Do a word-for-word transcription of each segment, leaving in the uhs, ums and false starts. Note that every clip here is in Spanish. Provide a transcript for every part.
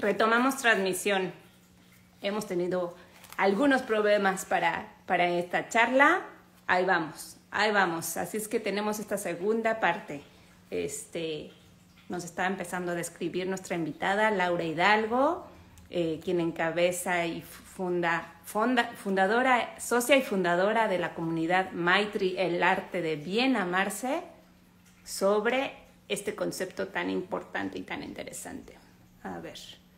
Retomamos transmisión. Hemos tenido algunos problemas para, para esta charla. Ahí vamos, ahí vamos. Así es que tenemos esta segunda parte. Este, nos está empezando a describir nuestra invitada, Laura Hidalgo, eh, quien encabeza y funda, funda, fundadora, socia y fundadora de la comunidad Maitri, el arte de bien amarse, sobre este concepto tan importante y tan interesante. A ver.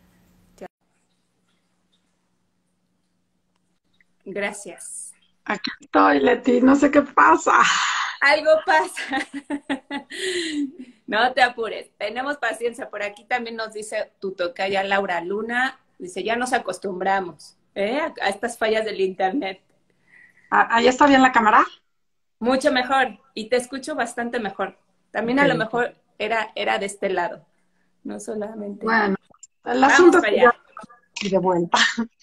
Gracias. Aquí estoy, Leti, no sé qué pasa. Algo pasa. No te apures, tenemos paciencia. Por aquí también nos dice tu tocaya Laura Luna, dice, ya nos acostumbramos ¿eh? a, a estas fallas del internet. ¿Ahí está bien la cámara? Mucho mejor, y te escucho bastante mejor. También okay. A lo mejor era, era de este lado, no solamente. Bueno, el asunto es que ya y de vuelta.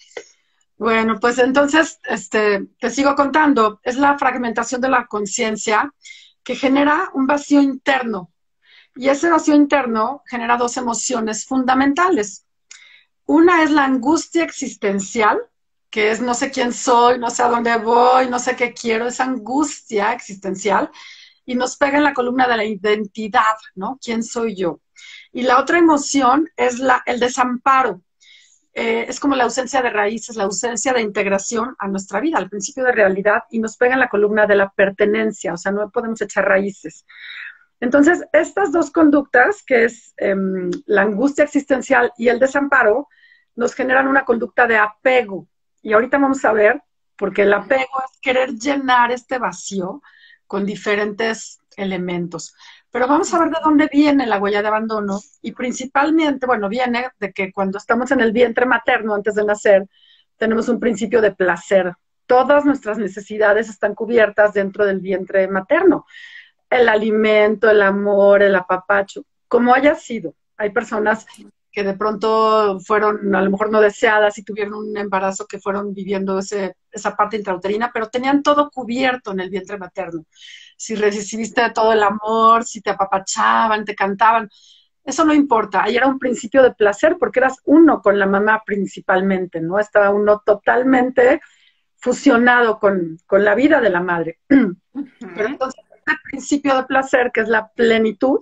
Bueno, pues entonces este, te sigo contando. Es la fragmentación de la conciencia que genera un vacío interno. Y ese vacío interno genera dos emociones fundamentales. Una es la angustia existencial, que es no sé quién soy, no sé a dónde voy, no sé qué quiero, esa angustia existencial, y nos pega en la columna de la identidad, ¿no? ¿Quién soy yo? Y la otra emoción es la, el desamparo. Eh, es como la ausencia de raíces, la ausencia de integración a nuestra vida, al principio de realidad, y nos pega en la columna de la pertenencia, o sea, no podemos echar raíces. Entonces, estas dos conductas, que es eh, la angustia existencial y el desamparo, nos generan una conducta de apego. Y ahorita vamos a ver, porque el apego es querer llenar este vacío con diferentes elementos. Pero vamos a ver de dónde viene la huella de abandono, y principalmente, bueno, viene de que cuando estamos en el vientre materno, antes de nacer, tenemos un principio de placer. Todas nuestras necesidades están cubiertas dentro del vientre materno. El alimento, el amor, el apapacho, como haya sido. Hay personas que de pronto fueron a lo mejor no deseadas y tuvieron un embarazo que fueron viviendo ese, esa parte intrauterina, pero tenían todo cubierto en el vientre materno. Si recibiste todo el amor, si te apapachaban, te cantaban, eso no importa. Ahí era un principio de placer porque eras uno con la mamá principalmente, ¿no? Estaba uno totalmente fusionado con, con la vida de la madre. Uh-huh. Pero entonces, este principio de placer, que es la plenitud,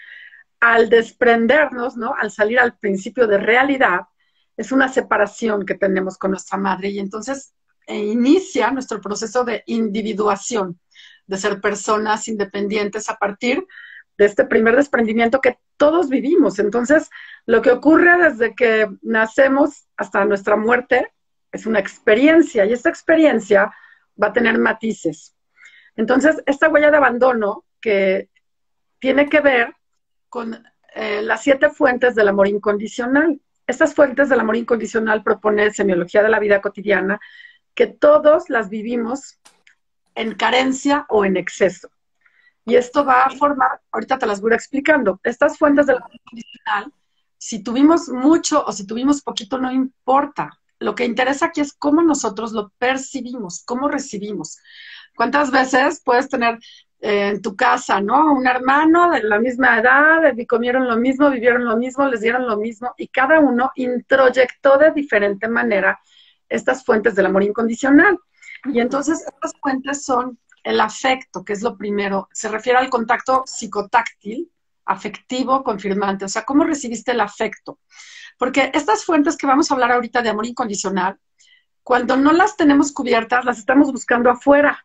al desprendernos, ¿no? Al salir al principio de realidad, es una separación que tenemos con nuestra madre, y entonces eh, inicia nuestro proceso de individuación, de ser personas independientes a partir de este primer desprendimiento que todos vivimos. Entonces, lo que ocurre desde que nacemos hasta nuestra muerte es una experiencia, y esta experiencia va a tener matices. Entonces, esta huella de abandono que tiene que ver con eh, las siete fuentes del amor incondicional. Estas fuentes del amor incondicional propone Semiología de la Vida Cotidiana, que todos las vivimos en carencia o en exceso. Y esto va a formar, ahorita te las voy a ir explicando, estas fuentes del amor incondicional, si tuvimos mucho o si tuvimos poquito, no importa. Lo que interesa aquí es cómo nosotros lo percibimos, cómo recibimos. ¿Cuántas veces puedes tener eh, en tu casa, ¿no? Un hermano de la misma edad, comieron lo mismo, vivieron lo mismo, les dieron lo mismo, y cada uno introyectó de diferente manera estas fuentes del amor incondicional. Y entonces estas fuentes son el afecto, que es lo primero. Se refiere al contacto psicotáctil, afectivo, confirmante. O sea, ¿cómo recibiste el afecto? Porque estas fuentes que vamos a hablar ahorita de amor incondicional, cuando no las tenemos cubiertas, las estamos buscando afuera.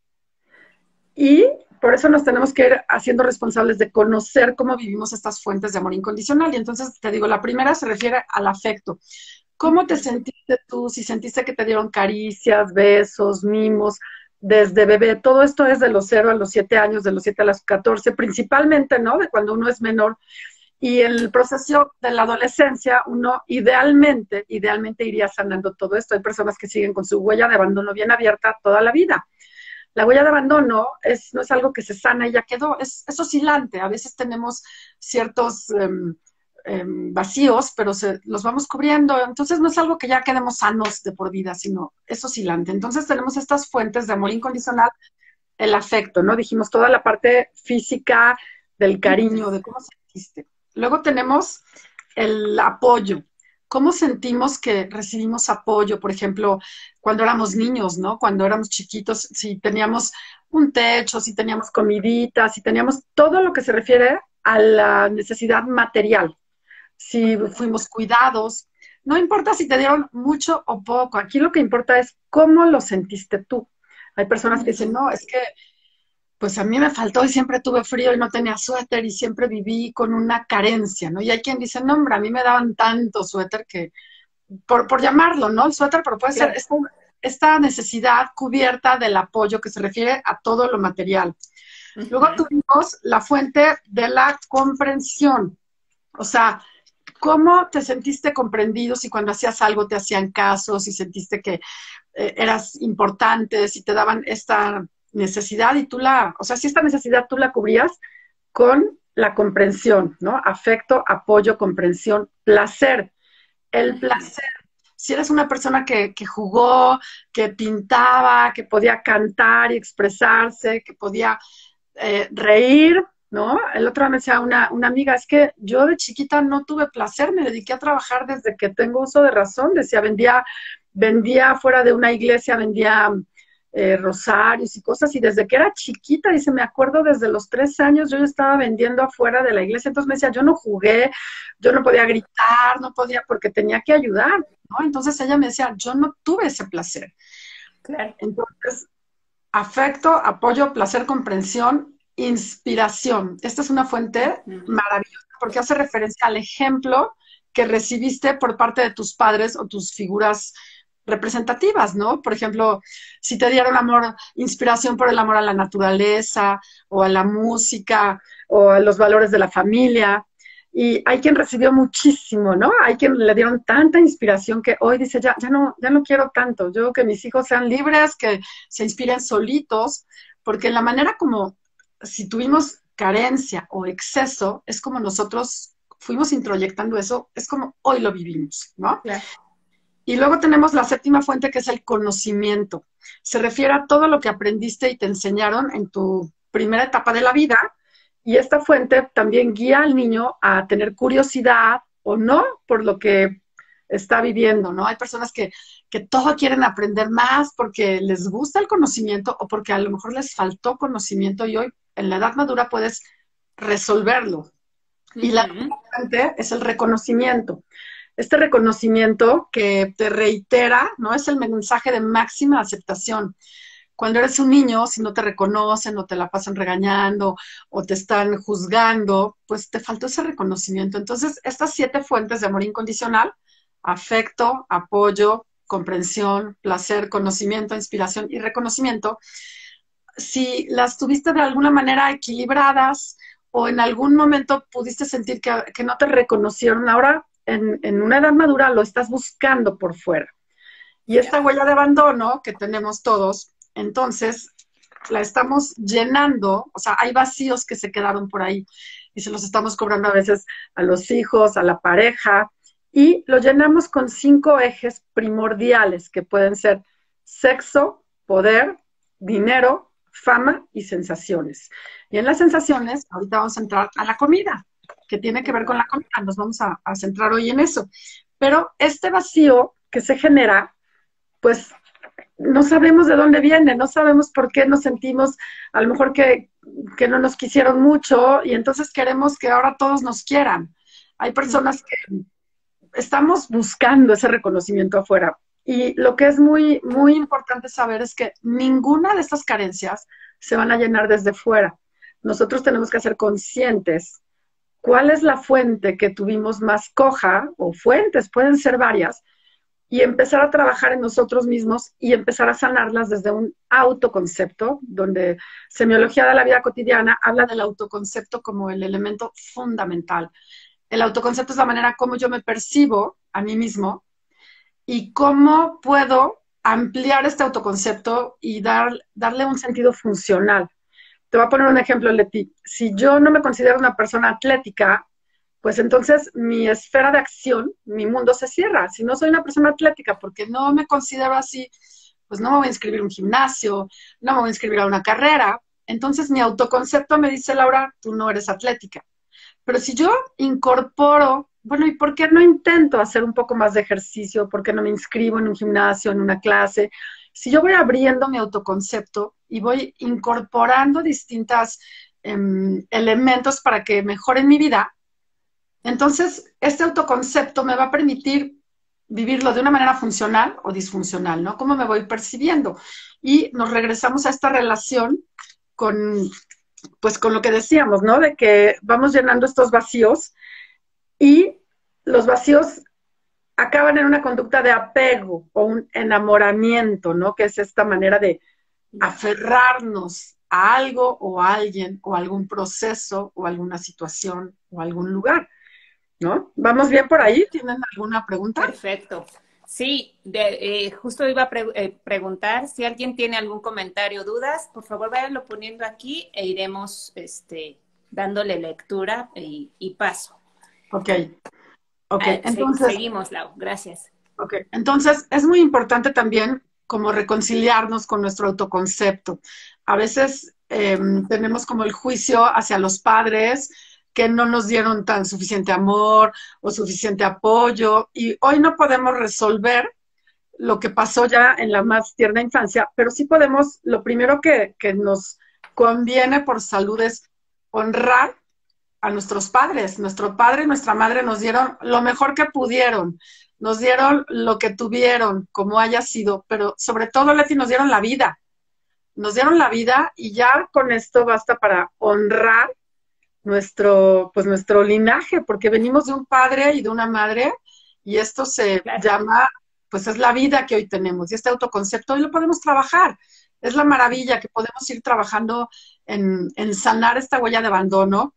Y por eso nos tenemos que ir haciendo responsables de conocer cómo vivimos estas fuentes de amor incondicional. Y entonces, te digo, la primera se refiere al afecto. ¿Cómo te sentiste tú? Si sentiste que te dieron caricias, besos, mimos, desde bebé. Todo esto es de los cero a los siete años, de los siete a los catorce, principalmente, ¿no? De cuando uno es menor. Y el proceso de la adolescencia, uno idealmente, idealmente iría sanando todo esto. Hay personas que siguen con su huella de abandono bien abierta toda la vida. La huella de abandono es, no es algo que se sana y ya quedó, es, es oscilante. A veces tenemos ciertos eh, eh, vacíos, pero se, los vamos cubriendo. Entonces no es algo que ya quedemos sanos de por vida, sino es oscilante. Entonces tenemos estas fuentes de amor incondicional, el afecto, ¿no? Dijimos toda la parte física del cariño, de cómo sentiste. Luego tenemos el apoyo. cómo sentimos que recibimos apoyo, por ejemplo, cuando éramos niños, ¿no? Cuando éramos chiquitos, si teníamos un techo, si teníamos comidita, si teníamos todo lo que se refiere a la necesidad material, si fuimos cuidados. No importa si te dieron mucho o poco, aquí lo que importa es cómo lo sentiste tú. Hay personas que dicen, no, es que pues a mí me faltó y siempre tuve frío y no tenía suéter y siempre viví con una carencia, ¿no? Y hay quien dice, no, hombre, a mí me daban tanto suéter que, por, por llamarlo, ¿no? El suéter, pero puede ser esta, esta necesidad cubierta del apoyo que se refiere a todo lo material. Uh-huh. Luego tuvimos la fuente de la comprensión, o sea, ¿cómo te sentiste comprendido si cuando hacías algo te hacían caso, si sentiste que eh, eras importante, si te daban esta necesidad y tú la, o sea, si esta necesidad tú la cubrías con la comprensión, ¿no? Afecto, apoyo, comprensión, placer. El placer. Si eres una persona que, que jugó, que pintaba, que podía cantar y expresarse, que podía eh, reír, ¿no? El otro día me decía una, una amiga, es que yo de chiquita no tuve placer, me dediqué a trabajar desde que tengo uso de razón. Decía, vendía, vendía fuera de una iglesia, vendía eh, rosarios y cosas, y desde que era chiquita, dice, me acuerdo desde los tres años, yo ya estaba vendiendo afuera de la iglesia. Entonces me decía, yo no jugué, yo no podía gritar, no podía, porque tenía que ayudar, ¿no? Entonces ella me decía, yo no tuve ese placer. Claro. Entonces, afecto, apoyo, placer, comprensión, inspiración. Esta es una fuente uh-huh. maravillosa porque hace referencia al ejemplo que recibiste por parte de tus padres o tus figuras representativas, ¿no? Por ejemplo, si te dieron amor, inspiración por el amor a la naturaleza o a la música o a los valores de la familia. Y hay quien recibió muchísimo, ¿no? Hay quien le dieron tanta inspiración que hoy dice, ya, ya, no, ya no quiero tanto. Yo que mis hijos sean libres, que se inspiren solitos, porque la manera como, si tuvimos carencia o exceso, es como nosotros fuimos introyectando eso, es como hoy lo vivimos, ¿no? Claro. Y luego tenemos la séptima fuente, que es el conocimiento. Se refiere a todo lo que aprendiste y te enseñaron en tu primera etapa de la vida. Y esta fuente también guía al niño a tener curiosidad o no por lo que está viviendo, ¿no? Hay personas que, que todo quieren aprender más porque les gusta el conocimiento o porque a lo mejor les faltó conocimiento y hoy en la edad madura puedes resolverlo. Uh-huh. Y la fuente es el reconocimiento. Este reconocimiento que te reitera, ¿no? Es el mensaje de máxima aceptación. Cuando eres un niño, si no te reconocen o te la pasan regañando o te están juzgando, pues te faltó ese reconocimiento. Entonces, estas siete fuentes de amor incondicional, afecto, apoyo, comprensión, placer, conocimiento, inspiración y reconocimiento, si las tuviste de alguna manera equilibradas o en algún momento pudiste sentir que, que no te reconocieron, ahora en, en una edad madura lo estás buscando por fuera. Y esta huella de abandono que tenemos todos, entonces la estamos llenando, o sea, hay vacíos que se quedaron por ahí y se los estamos cobrando a veces a los hijos, a la pareja, y lo llenamos con cinco ejes primordiales que pueden ser sexo, poder, dinero, fama y sensaciones. Y en las sensaciones, ahorita vamos a entrar a la comida, que tiene que ver con la comida, nos vamos a, a centrar hoy en eso. Pero este vacío que se genera, pues no sabemos de dónde viene, no sabemos por qué nos sentimos, a lo mejor que, que no nos quisieron mucho y entonces queremos que ahora todos nos quieran. Hay personas que estamos buscando ese reconocimiento afuera. Y lo que es muy, muy importante saber es que ninguna de estas carencias se van a llenar desde fuera. Nosotros tenemos que ser conscientes cuál es la fuente que tuvimos más coja, o fuentes, pueden ser varias, y empezar a trabajar en nosotros mismos y empezar a sanarlas desde un autoconcepto, donde Semiología de la Vida Cotidiana habla del autoconcepto como el elemento fundamental. El autoconcepto es la manera como yo me percibo a mí mismo y cómo puedo ampliar este autoconcepto y dar, darle un sentido funcional. Te voy a poner un ejemplo, Leti. Si yo no me considero una persona atlética, pues entonces mi esfera de acción, mi mundo se cierra. Si no soy una persona atlética porque no me considero así, pues no me voy a inscribir a un gimnasio, no me voy a inscribir a una carrera. Entonces mi autoconcepto me dice, Laura, tú no eres atlética. Pero si yo incorporo bueno, ¿y por qué no intento hacer un poco más de ejercicio? ¿Por qué no me inscribo en un gimnasio, en una clase? Si yo voy abriendo mi autoconcepto y voy incorporando distintos um, elementos para que mejoren mi vida, entonces este autoconcepto me va a permitir vivirlo de una manera funcional o disfuncional, ¿no? ¿Cómo me voy percibiendo? Y nos regresamos a esta relación con, pues, con lo que decíamos, ¿no? De que vamos llenando estos vacíos y los vacíos acaban en una conducta de apego o un enamoramiento, ¿no? Que es esta manera de aferrarnos a algo o a alguien o a algún proceso o alguna situación o algún lugar, ¿no? ¿Vamos bien por ahí? ¿Tienen alguna pregunta? Perfecto. Sí, de, eh, justo iba a pre eh, preguntar si alguien tiene algún comentario o dudas, por favor váyanlo poniendo aquí e iremos este, dándole lectura y, y paso. Ok, ok, Ah, entonces... seguimos, Lau, gracias. Ok, entonces es muy importante también como reconciliarnos con nuestro autoconcepto. A veces eh, tenemos como el juicio hacia los padres que no nos dieron tan suficiente amor o suficiente apoyo y hoy no podemos resolver lo que pasó ya en la más tierna infancia, pero sí podemos, lo primero que, que nos conviene por salud es honrar a nuestros padres. Nuestro padre y nuestra madre nos dieron lo mejor que pudieron, nos dieron lo que tuvieron, como haya sido, pero sobre todo, Leti, nos dieron la vida. Nos dieron la vida y ya con esto basta para honrar nuestro, pues nuestro linaje, porque venimos de un padre y de una madre y esto se Claro. llama, pues es la vida que hoy tenemos y este autoconcepto hoy lo podemos trabajar. Es la maravilla que podemos ir trabajando en, en sanar esta huella de abandono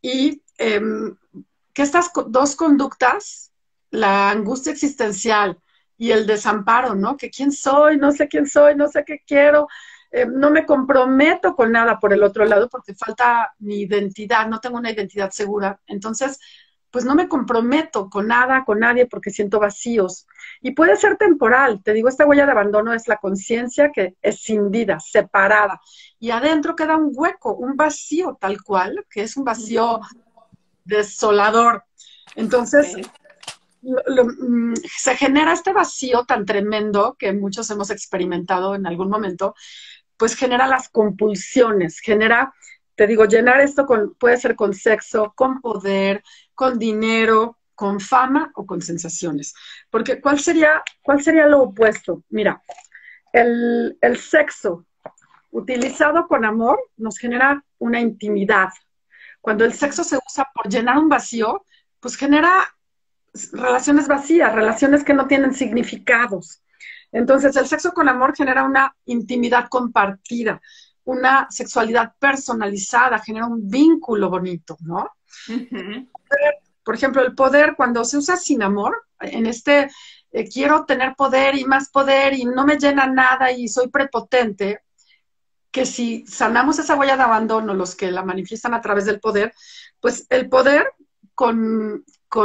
y eh, que estas dos conductas, la angustia existencial y el desamparo, ¿no? Que quién soy, no sé quién soy, no sé qué quiero, eh, no me comprometo con nada por el otro lado porque falta mi identidad, no tengo una identidad segura. Entonces, pues no me comprometo con nada, con nadie porque siento vacíos. Y puede ser temporal, te digo, esta huella de abandono es la conciencia que es escindida, separada. Y adentro queda un hueco, un vacío tal cual, que es un vacío desolador. Entonces, Sí. lo, lo, mm, se genera este vacío tan tremendo que muchos hemos experimentado en algún momento, pues genera las compulsiones, genera, te digo, llenar esto con, puede ser con sexo, con poder, con dinero, con fama o con sensaciones. Porque ¿cuál sería, cuál sería lo opuesto? Mira, el, el sexo utilizado con amor nos genera una intimidad. Cuando el sexo se usa por llenar un vacío, pues genera relaciones vacías, relaciones que no tienen significados. Entonces, el sexo con amor genera una intimidad compartida, una sexualidad personalizada, genera un vínculo bonito, ¿no? Uh-huh. Por ejemplo, el poder, cuando se usa sin amor, en este eh, quiero tener poder y más poder y no me llena nada y soy prepotente, que si sanamos esa huella de abandono, los que la manifiestan a través del poder, pues el poder con,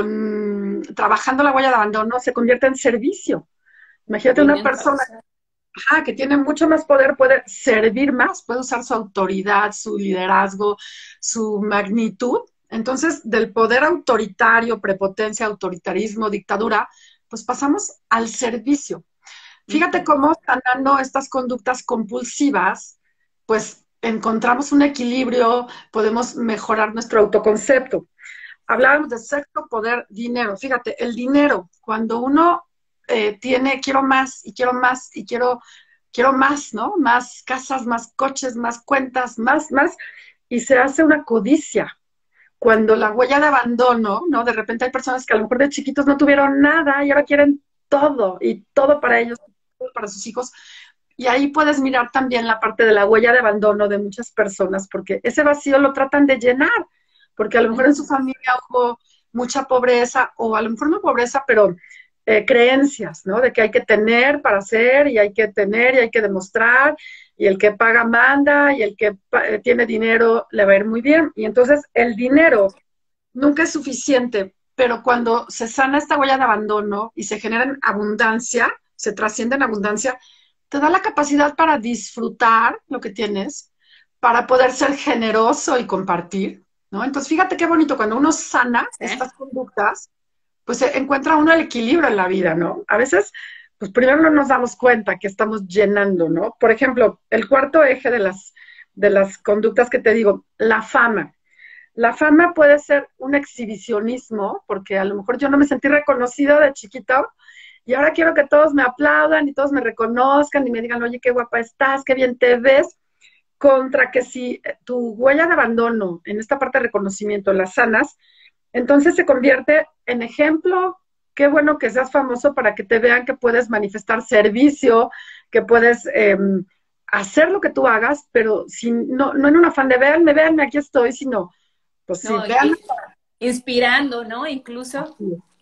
con trabajando la huella de abandono se convierte en servicio. Imagínate una persona ajá, que tiene mucho más poder, puede servir más, puede usar su autoridad, su liderazgo, su magnitud. Entonces, del poder autoritario, prepotencia, autoritarismo, dictadura, pues pasamos al servicio. Fíjate cómo sanando estas conductas compulsivas, pues encontramos un equilibrio, podemos mejorar nuestro autoconcepto. Hablábamos de sexo, poder, dinero. Fíjate, el dinero, cuando uno eh, tiene, quiero más y quiero más y quiero, quiero más, ¿no? Más casas, más coches, más cuentas, más, más, y se hace una codicia. Cuando la huella de abandono, ¿no? De repente hay personas que a lo mejor de chiquitos no tuvieron nada y ahora quieren todo y todo para ellos, todo para sus hijos. Y ahí puedes mirar también la parte de la huella de abandono de muchas personas, porque ese vacío lo tratan de llenar, porque a lo mejor en su familia hubo mucha pobreza, o a lo mejor no pobreza, pero eh, creencias, ¿no? De que hay que tener para hacer, y hay que tener, y hay que demostrar, y el que paga manda, y el que eh, tiene dinero le va a ir muy bien. Y entonces el dinero nunca es suficiente, pero cuando se sana esta huella de abandono y se genera en abundancia, se trasciende en abundancia, te da la capacidad para disfrutar lo que tienes, para poder ser generoso y compartir, ¿no? Entonces, fíjate qué bonito, cuando uno sana ¿Eh? estas conductas, pues se encuentra uno el equilibrio en la vida, ¿no? A veces, pues primero no nos damos cuenta que estamos llenando, ¿no? Por ejemplo, el cuarto eje de las, de las conductas que te digo, la fama. La fama puede ser un exhibicionismo, porque a lo mejor yo no me sentí reconocido de chiquito, y ahora quiero que todos me aplaudan y todos me reconozcan y me digan, oye, qué guapa estás, qué bien te ves, contra que si tu huella de abandono en esta parte de reconocimiento la sanas, entonces se convierte en ejemplo. Qué bueno que seas famoso para que te vean que puedes manifestar servicio, que puedes eh, hacer lo que tú hagas, pero sin, no, no en un afán de véanme, véanme, aquí estoy, sino, pues sí, No, vean. y inspirando, ¿no? Incluso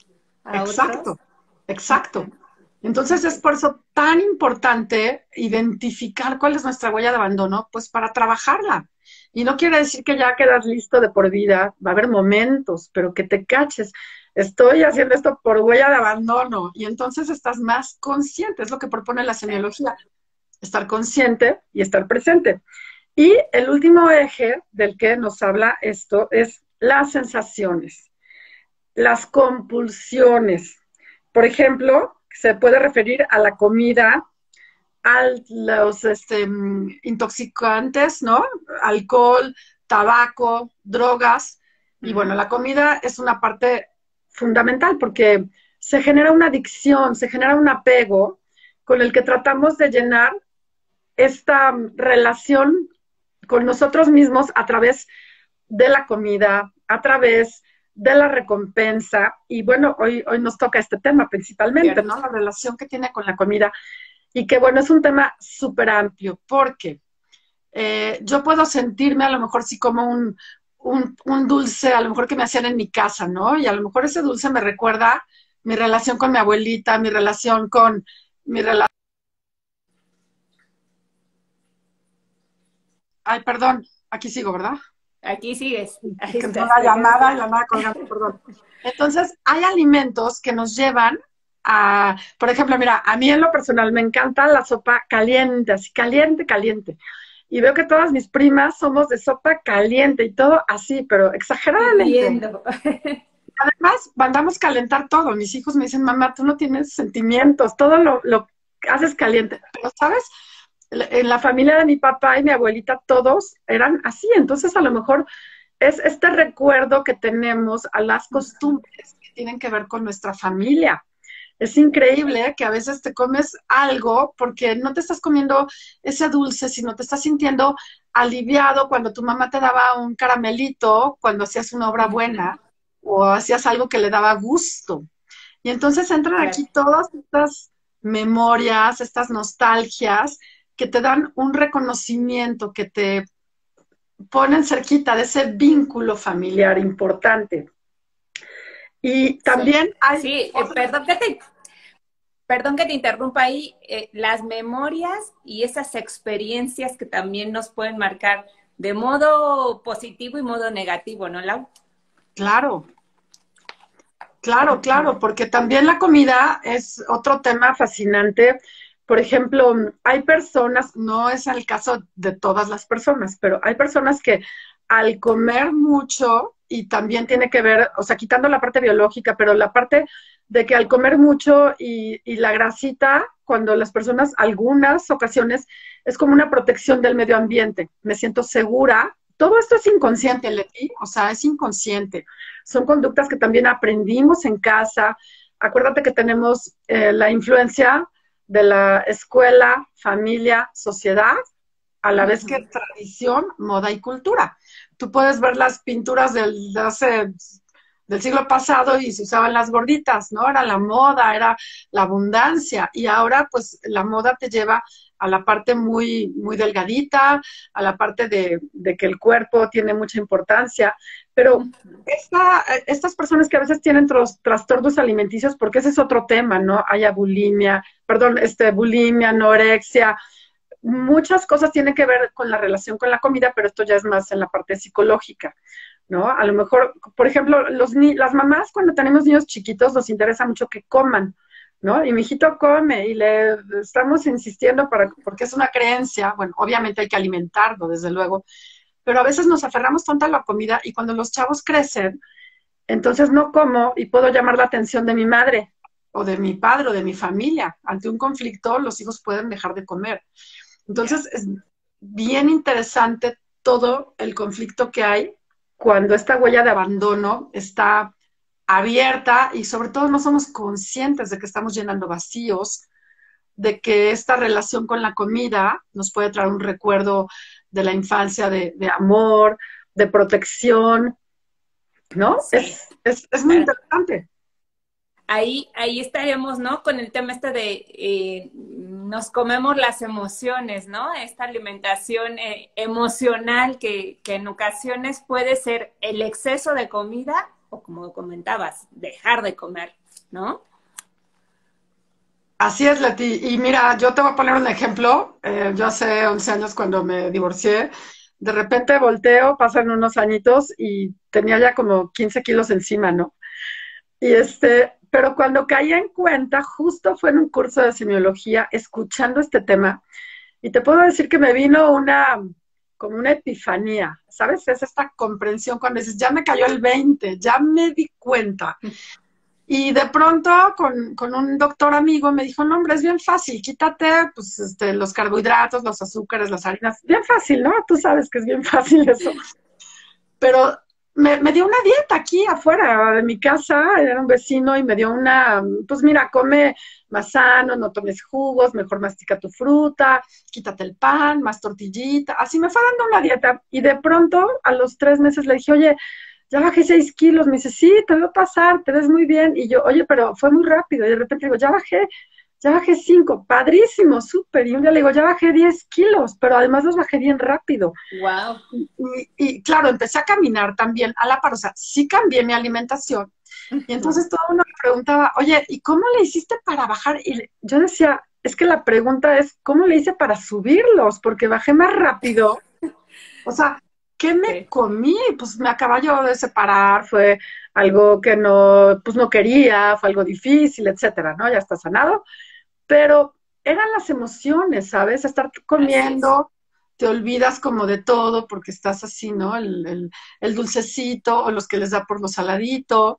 a otros. Exacto, exacto. Entonces es por eso tan importante identificar cuál es nuestra huella de abandono, pues para trabajarla. Y no quiere decir que ya quedas listo de por vida, va a haber momentos, pero que te caches. Estoy haciendo esto por huella de abandono y entonces estás más consciente, es lo que propone la semiología, estar consciente y estar presente. Y el último eje del que nos habla esto es las sensaciones, las compulsiones. Por ejemplo, se puede referir a la comida, a los este, intoxicantes, ¿no? Alcohol, tabaco, drogas. Y bueno, la comida es una parte fundamental porque se genera una adicción, se genera un apego con el que tratamos de llenar esta relación con nosotros mismos a través de la comida, a través de la recompensa. Y bueno, hoy, hoy nos toca este tema principalmente, ¿no? La relación que tiene con la comida. Y que bueno, es un tema súper amplio, porque eh, yo puedo sentirme a lo mejor si como un, un, un dulce, a lo mejor que me hacían en mi casa, ¿no? Y a lo mejor ese dulce me recuerda mi relación con mi abuelita, mi relación con mi relación. Ay, perdón, aquí sigo, ¿verdad? Aquí sigues. Ahí Que entró estás, una te quedaste. llamada y la nada colgando, perdón. Entonces, hay alimentos que nos llevan a, por ejemplo, mira, a mí en lo personal me encanta la sopa caliente, así caliente, caliente. Y veo que todas mis primas somos de sopa caliente y todo así, pero exageradamente. Hirviendo. Además, mandamos calentar todo. Mis hijos me dicen, mamá, tú no tienes sentimientos, todo lo, lo haces caliente. Pero, ¿sabes? En la familia de mi papá y mi abuelita, todos eran así. Entonces, a lo mejor es este recuerdo que tenemos a las costumbres que tienen que ver con nuestra familia. Es increíble que a veces te comes algo porque no te estás comiendo ese dulce, sino te estás sintiendo aliviado cuando tu mamá te daba un caramelito, cuando hacías una obra buena o hacías algo que le daba gusto. Y entonces entran Claro. aquí todas estas memorias, estas nostalgias que te dan un reconocimiento, que te ponen cerquita de ese vínculo familiar importante. Y también Sí, hay... sí, eh, perdón que te, perdón que te interrumpa ahí, eh, las memorias y esas experiencias que también nos pueden marcar de modo positivo y modo negativo, ¿no, Lau? Claro, claro, claro, porque también la comida es otro tema fascinante. Por ejemplo, hay personas, no es el caso de todas las personas, pero hay personas que al comer mucho, y también tiene que ver, o sea, quitando la parte biológica, pero la parte de que al comer mucho y, y la grasita, cuando las personas, algunas ocasiones, es como una protección del medio ambiente. Me siento segura. Todo esto es inconsciente, Leti, o sea, es inconsciente. Son conductas que también aprendimos en casa. Acuérdate que tenemos eh, la influencia de la escuela, familia, sociedad, a la vez que tradición, moda y cultura. Tú puedes ver las pinturas del, de hace, del siglo pasado y se usaban las gorditas, ¿no? Era la moda, era la abundancia. Y ahora, pues, la moda te lleva a la parte muy, muy delgadita, a la parte de, de que el cuerpo tiene mucha importancia. Pero esta, estas personas que a veces tienen tros, trastornos alimenticios, porque ese es otro tema, ¿no? Haya bulimia, perdón, este, bulimia, anorexia, muchas cosas tienen que ver con la relación con la comida, pero esto ya es más en la parte psicológica, ¿no? A lo mejor, por ejemplo, los ni las mamás cuando tenemos niños chiquitos nos interesa mucho que coman, ¿no? Y mi hijito come y le estamos insistiendo para, porque es una creencia, bueno, obviamente hay que alimentarlo, desde luego, pero a veces nos aferramos tanto a la comida y cuando los chavos crecen, entonces no como y puedo llamar la atención de mi madre o de mi padre o de mi familia. Ante un conflicto, los hijos pueden dejar de comer. Entonces, es bien interesante todo el conflicto que hay cuando esta huella de abandono está abierta y sobre todo no somos conscientes de que estamos llenando vacíos, de que esta relación con la comida nos puede traer un recuerdo de la infancia, de, de amor, de protección, ¿no? Sí, Es, es, es muy claro. interesante. Ahí, ahí estaríamos, ¿no? Con el tema este de eh, nos comemos las emociones, ¿no? Esta alimentación eh, emocional que, que en ocasiones puede ser el exceso de comida o, como comentabas, dejar de comer, ¿no? Así es, Leti. Y mira, yo te voy a poner un ejemplo. Eh, yo hace once años cuando me divorcié, de repente volteo, pasan unos añitos y tenía ya como quince kilos encima, ¿no? Y este, pero cuando caí en cuenta, justo fue en un curso de semiología, escuchando este tema, y te puedo decir que me vino una, como una epifanía, ¿sabes? Es esta comprensión cuando dices, ya me cayó el veinte, ya me di cuenta. Y de pronto con, con un doctor amigo me dijo, no, hombre, es bien fácil, quítate pues, este, los carbohidratos, los azúcares, las harinas, bien fácil, ¿no? Tú sabes que es bien fácil eso. Pero me, me dio una dieta aquí afuera de mi casa, era un vecino y me dio una, pues mira, come más sano, no tomes jugos, mejor mastica tu fruta, quítate el pan, más tortillita, así me fue dando una dieta. Y de pronto, a los tres meses le dije, oye, ya bajé seis kilos, me dice, sí, te veo pasar, te ves muy bien. Y yo, oye, pero fue muy rápido. Y de repente digo, ya bajé, ya bajé cinco, padrísimo, súper. Y un día le digo, ya bajé diez kilos, pero además los bajé bien rápido. Wow. Y, y, y, claro, empecé a caminar también a la par, o sea, sí cambié mi alimentación. Y entonces todo uno me preguntaba, oye, ¿y cómo le hiciste para bajar? Y yo decía, es que la pregunta es, ¿cómo le hice para subirlos? Porque bajé más rápido. O sea, ¿qué me Sí. comí? Pues me acababa yo de separar, fue algo que no, pues no quería, fue algo difícil, etcétera, ¿no? Ya está sanado, pero eran las emociones, ¿sabes? Estar Así es. comiendo, te olvidas como de todo porque estás así, ¿no? El, el, el dulcecito o los que les da por lo saladito.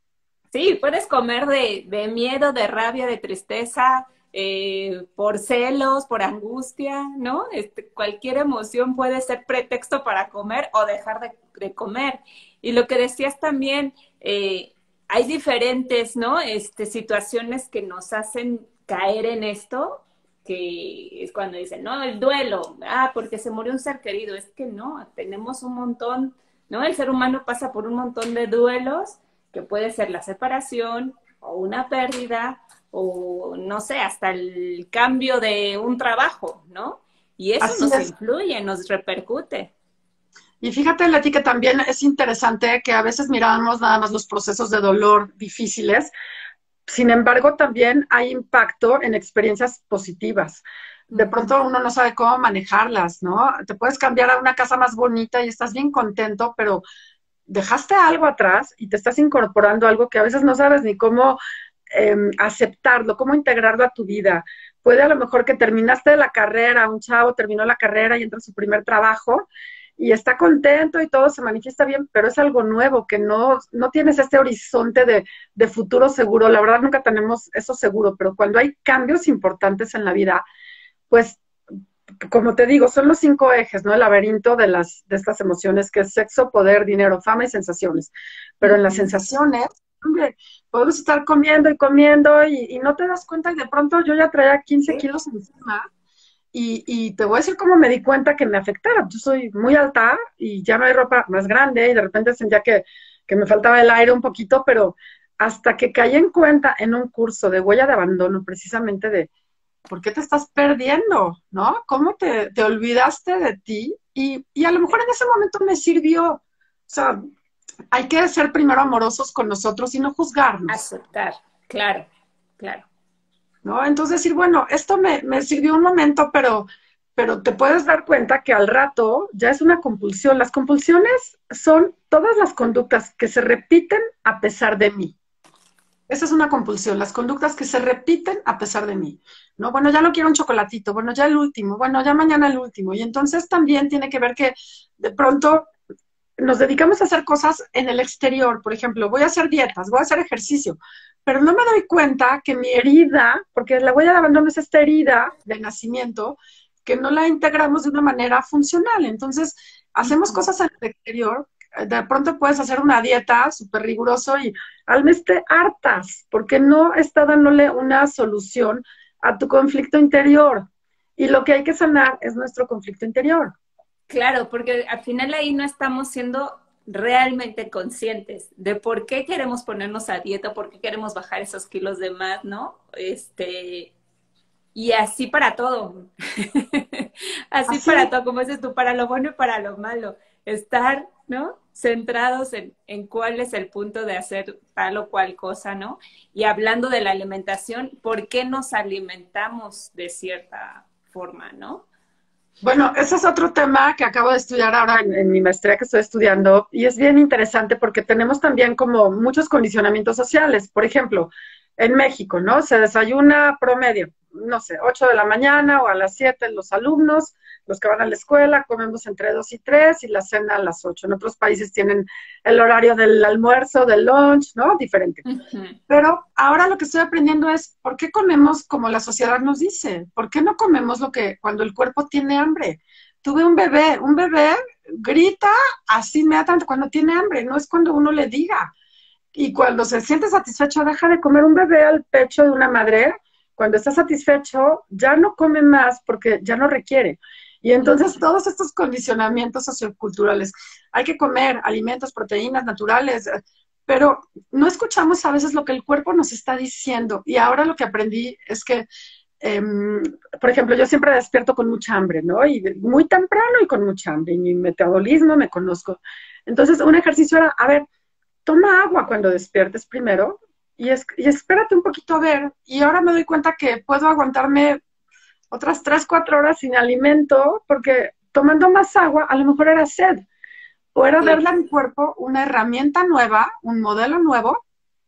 Sí, puedes comer de, de miedo, de rabia, de tristeza, eh, por celos, por angustia, ¿no? Este, cualquier emoción puede ser pretexto para comer o dejar de, de comer. Y lo que decías también, eh, hay diferentes, ¿no? Este, situaciones que nos hacen caer en esto, que es cuando dicen, no, el duelo, ah, porque se murió un ser querido. Es que no, tenemos un montón, ¿no? El ser humano pasa por un montón de duelos que puede ser la separación o una pérdida o no sé, hasta el cambio de un trabajo, ¿no? Y eso Así nos es. influye, nos repercute. Y fíjate, Leti, que también es interesante que a veces miramos nada más los procesos de dolor difíciles. Sin embargo, también hay impacto en experiencias positivas. De Ujú. pronto uno no sabe cómo manejarlas, ¿no? Te puedes cambiar a una casa más bonita y estás bien contento, pero dejaste algo atrás y te estás incorporando algo que a veces no sabes ni cómo eh, aceptarlo, cómo integrarlo a tu vida. Puede a lo mejor que terminaste la carrera, un chavo terminó la carrera y entra a su primer trabajo y está contento y todo se manifiesta bien, pero es algo nuevo, que no, no tienes este horizonte de, de futuro seguro. La verdad nunca tenemos eso seguro, pero cuando hay cambios importantes en la vida, pues como te digo, son los cinco ejes, ¿no? El laberinto de las, de estas emociones, que es sexo, poder, dinero, fama y sensaciones. Pero en las Ujú. sensaciones, hombre, podemos estar comiendo y comiendo y, y no te das cuenta y de pronto yo ya traía quince Sí, kilos encima y, y te voy a decir cómo me di cuenta que me afectara. Yo soy muy alta y ya no hay ropa más grande y de repente sentía que, que me faltaba el aire un poquito, pero hasta que caí en cuenta en un curso de huella de abandono, precisamente de ¿por qué te estás perdiendo? ¿No? ¿Cómo te, te olvidaste de ti? Y, y a lo mejor en ese momento me sirvió. O sea, hay que ser primero amorosos con nosotros y no juzgarnos, aceptar, claro, claro. ¿no? Entonces decir, bueno, esto me, me sirvió un momento, pero, pero te puedes dar cuenta que al rato ya es una compulsión. Las compulsiones son todas las conductas que se repiten a pesar de mí. Esa es una compulsión, las conductas que se repiten a pesar de mí, ¿no? Bueno, ya no quiero un chocolatito, bueno, ya el último, bueno, ya mañana el último. Y entonces también tiene que ver que de pronto nos dedicamos a hacer cosas en el exterior. Por ejemplo, voy a hacer dietas, voy a hacer ejercicio, pero no me doy cuenta que mi herida, porque la huella de abandono es esta herida de nacimiento, que no la integramos de una manera funcional. Entonces, hacemos cosas en el exterior, de pronto puedes hacer una dieta súper riguroso y al mes te hartas, porque no está dándole una solución a tu conflicto interior. Y lo que hay que sanar es nuestro conflicto interior. Claro, porque al final ahí no estamos siendo realmente conscientes de por qué queremos ponernos a dieta, por qué queremos bajar esos kilos de más, ¿no? Este, y así para todo. Así, así para todo, como dices tú, para lo bueno y para lo malo. Estar, ¿no? Centrados en, en cuál es el punto de hacer tal o cual cosa, ¿no? Y hablando de la alimentación, ¿por qué nos alimentamos de cierta forma, ¿no? Bueno, ese es otro tema que acabo de estudiar ahora en, en mi maestría que estoy estudiando y es bien interesante porque tenemos también como muchos condicionamientos sociales. Por ejemplo, en México, ¿no? Se desayuna promedio, no sé, ocho de la mañana o a las siete los alumnos, los que van a la escuela, comemos entre dos y tres y la cena a las ocho. En otros países tienen el horario del almuerzo, del lunch, ¿no? Diferente. Uh-huh. Pero ahora lo que estoy aprendiendo es, ¿por qué comemos como la sociedad nos dice? ¿Por qué no comemos lo que cuando el cuerpo tiene hambre? Tuve un bebé, un bebé grita así inmediatamente cuando tiene hambre, no es cuando uno le diga. Y cuando se siente satisfecho, deja de comer. Un bebé al pecho de una madre, cuando está satisfecho, ya no come más porque ya no requiere. Y entonces todos estos condicionamientos socioculturales, hay que comer alimentos, proteínas naturales, pero no escuchamos a veces lo que el cuerpo nos está diciendo. Y ahora lo que aprendí es que, eh, por ejemplo, yo siempre despierto con mucha hambre, ¿no? Y muy temprano y con mucha hambre. Y mi metabolismo me conozco. Entonces, un ejercicio era, a ver, toma agua cuando despiertes primero y, es, y espérate un poquito a ver. Y ahora me doy cuenta que puedo aguantarme otras tres, cuatro horas sin alimento porque tomando más agua a lo mejor era sed. O era darle a mi cuerpo una herramienta nueva, un modelo nuevo.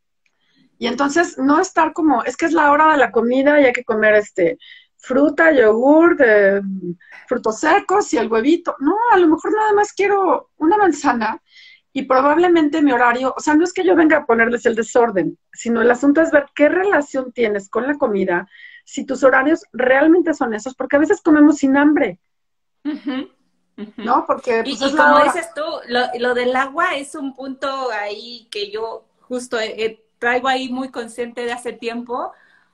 Y entonces no estar como, es que es la hora de la comida y hay que comer este fruta, yogur, de, frutos secos y el huevito. No, a lo mejor nada más quiero una manzana. Y probablemente mi horario, o sea, no es que yo venga a ponerles el desorden, sino el asunto es ver qué relación tienes con la comida, si tus horarios realmente son esos, porque a veces comemos sin hambre, uh-huh, uh-huh. ¿no? Porque, pues, y, y como dices tú, lo, lo del agua es un punto ahí que yo justo eh, traigo ahí muy consciente de hace tiempo,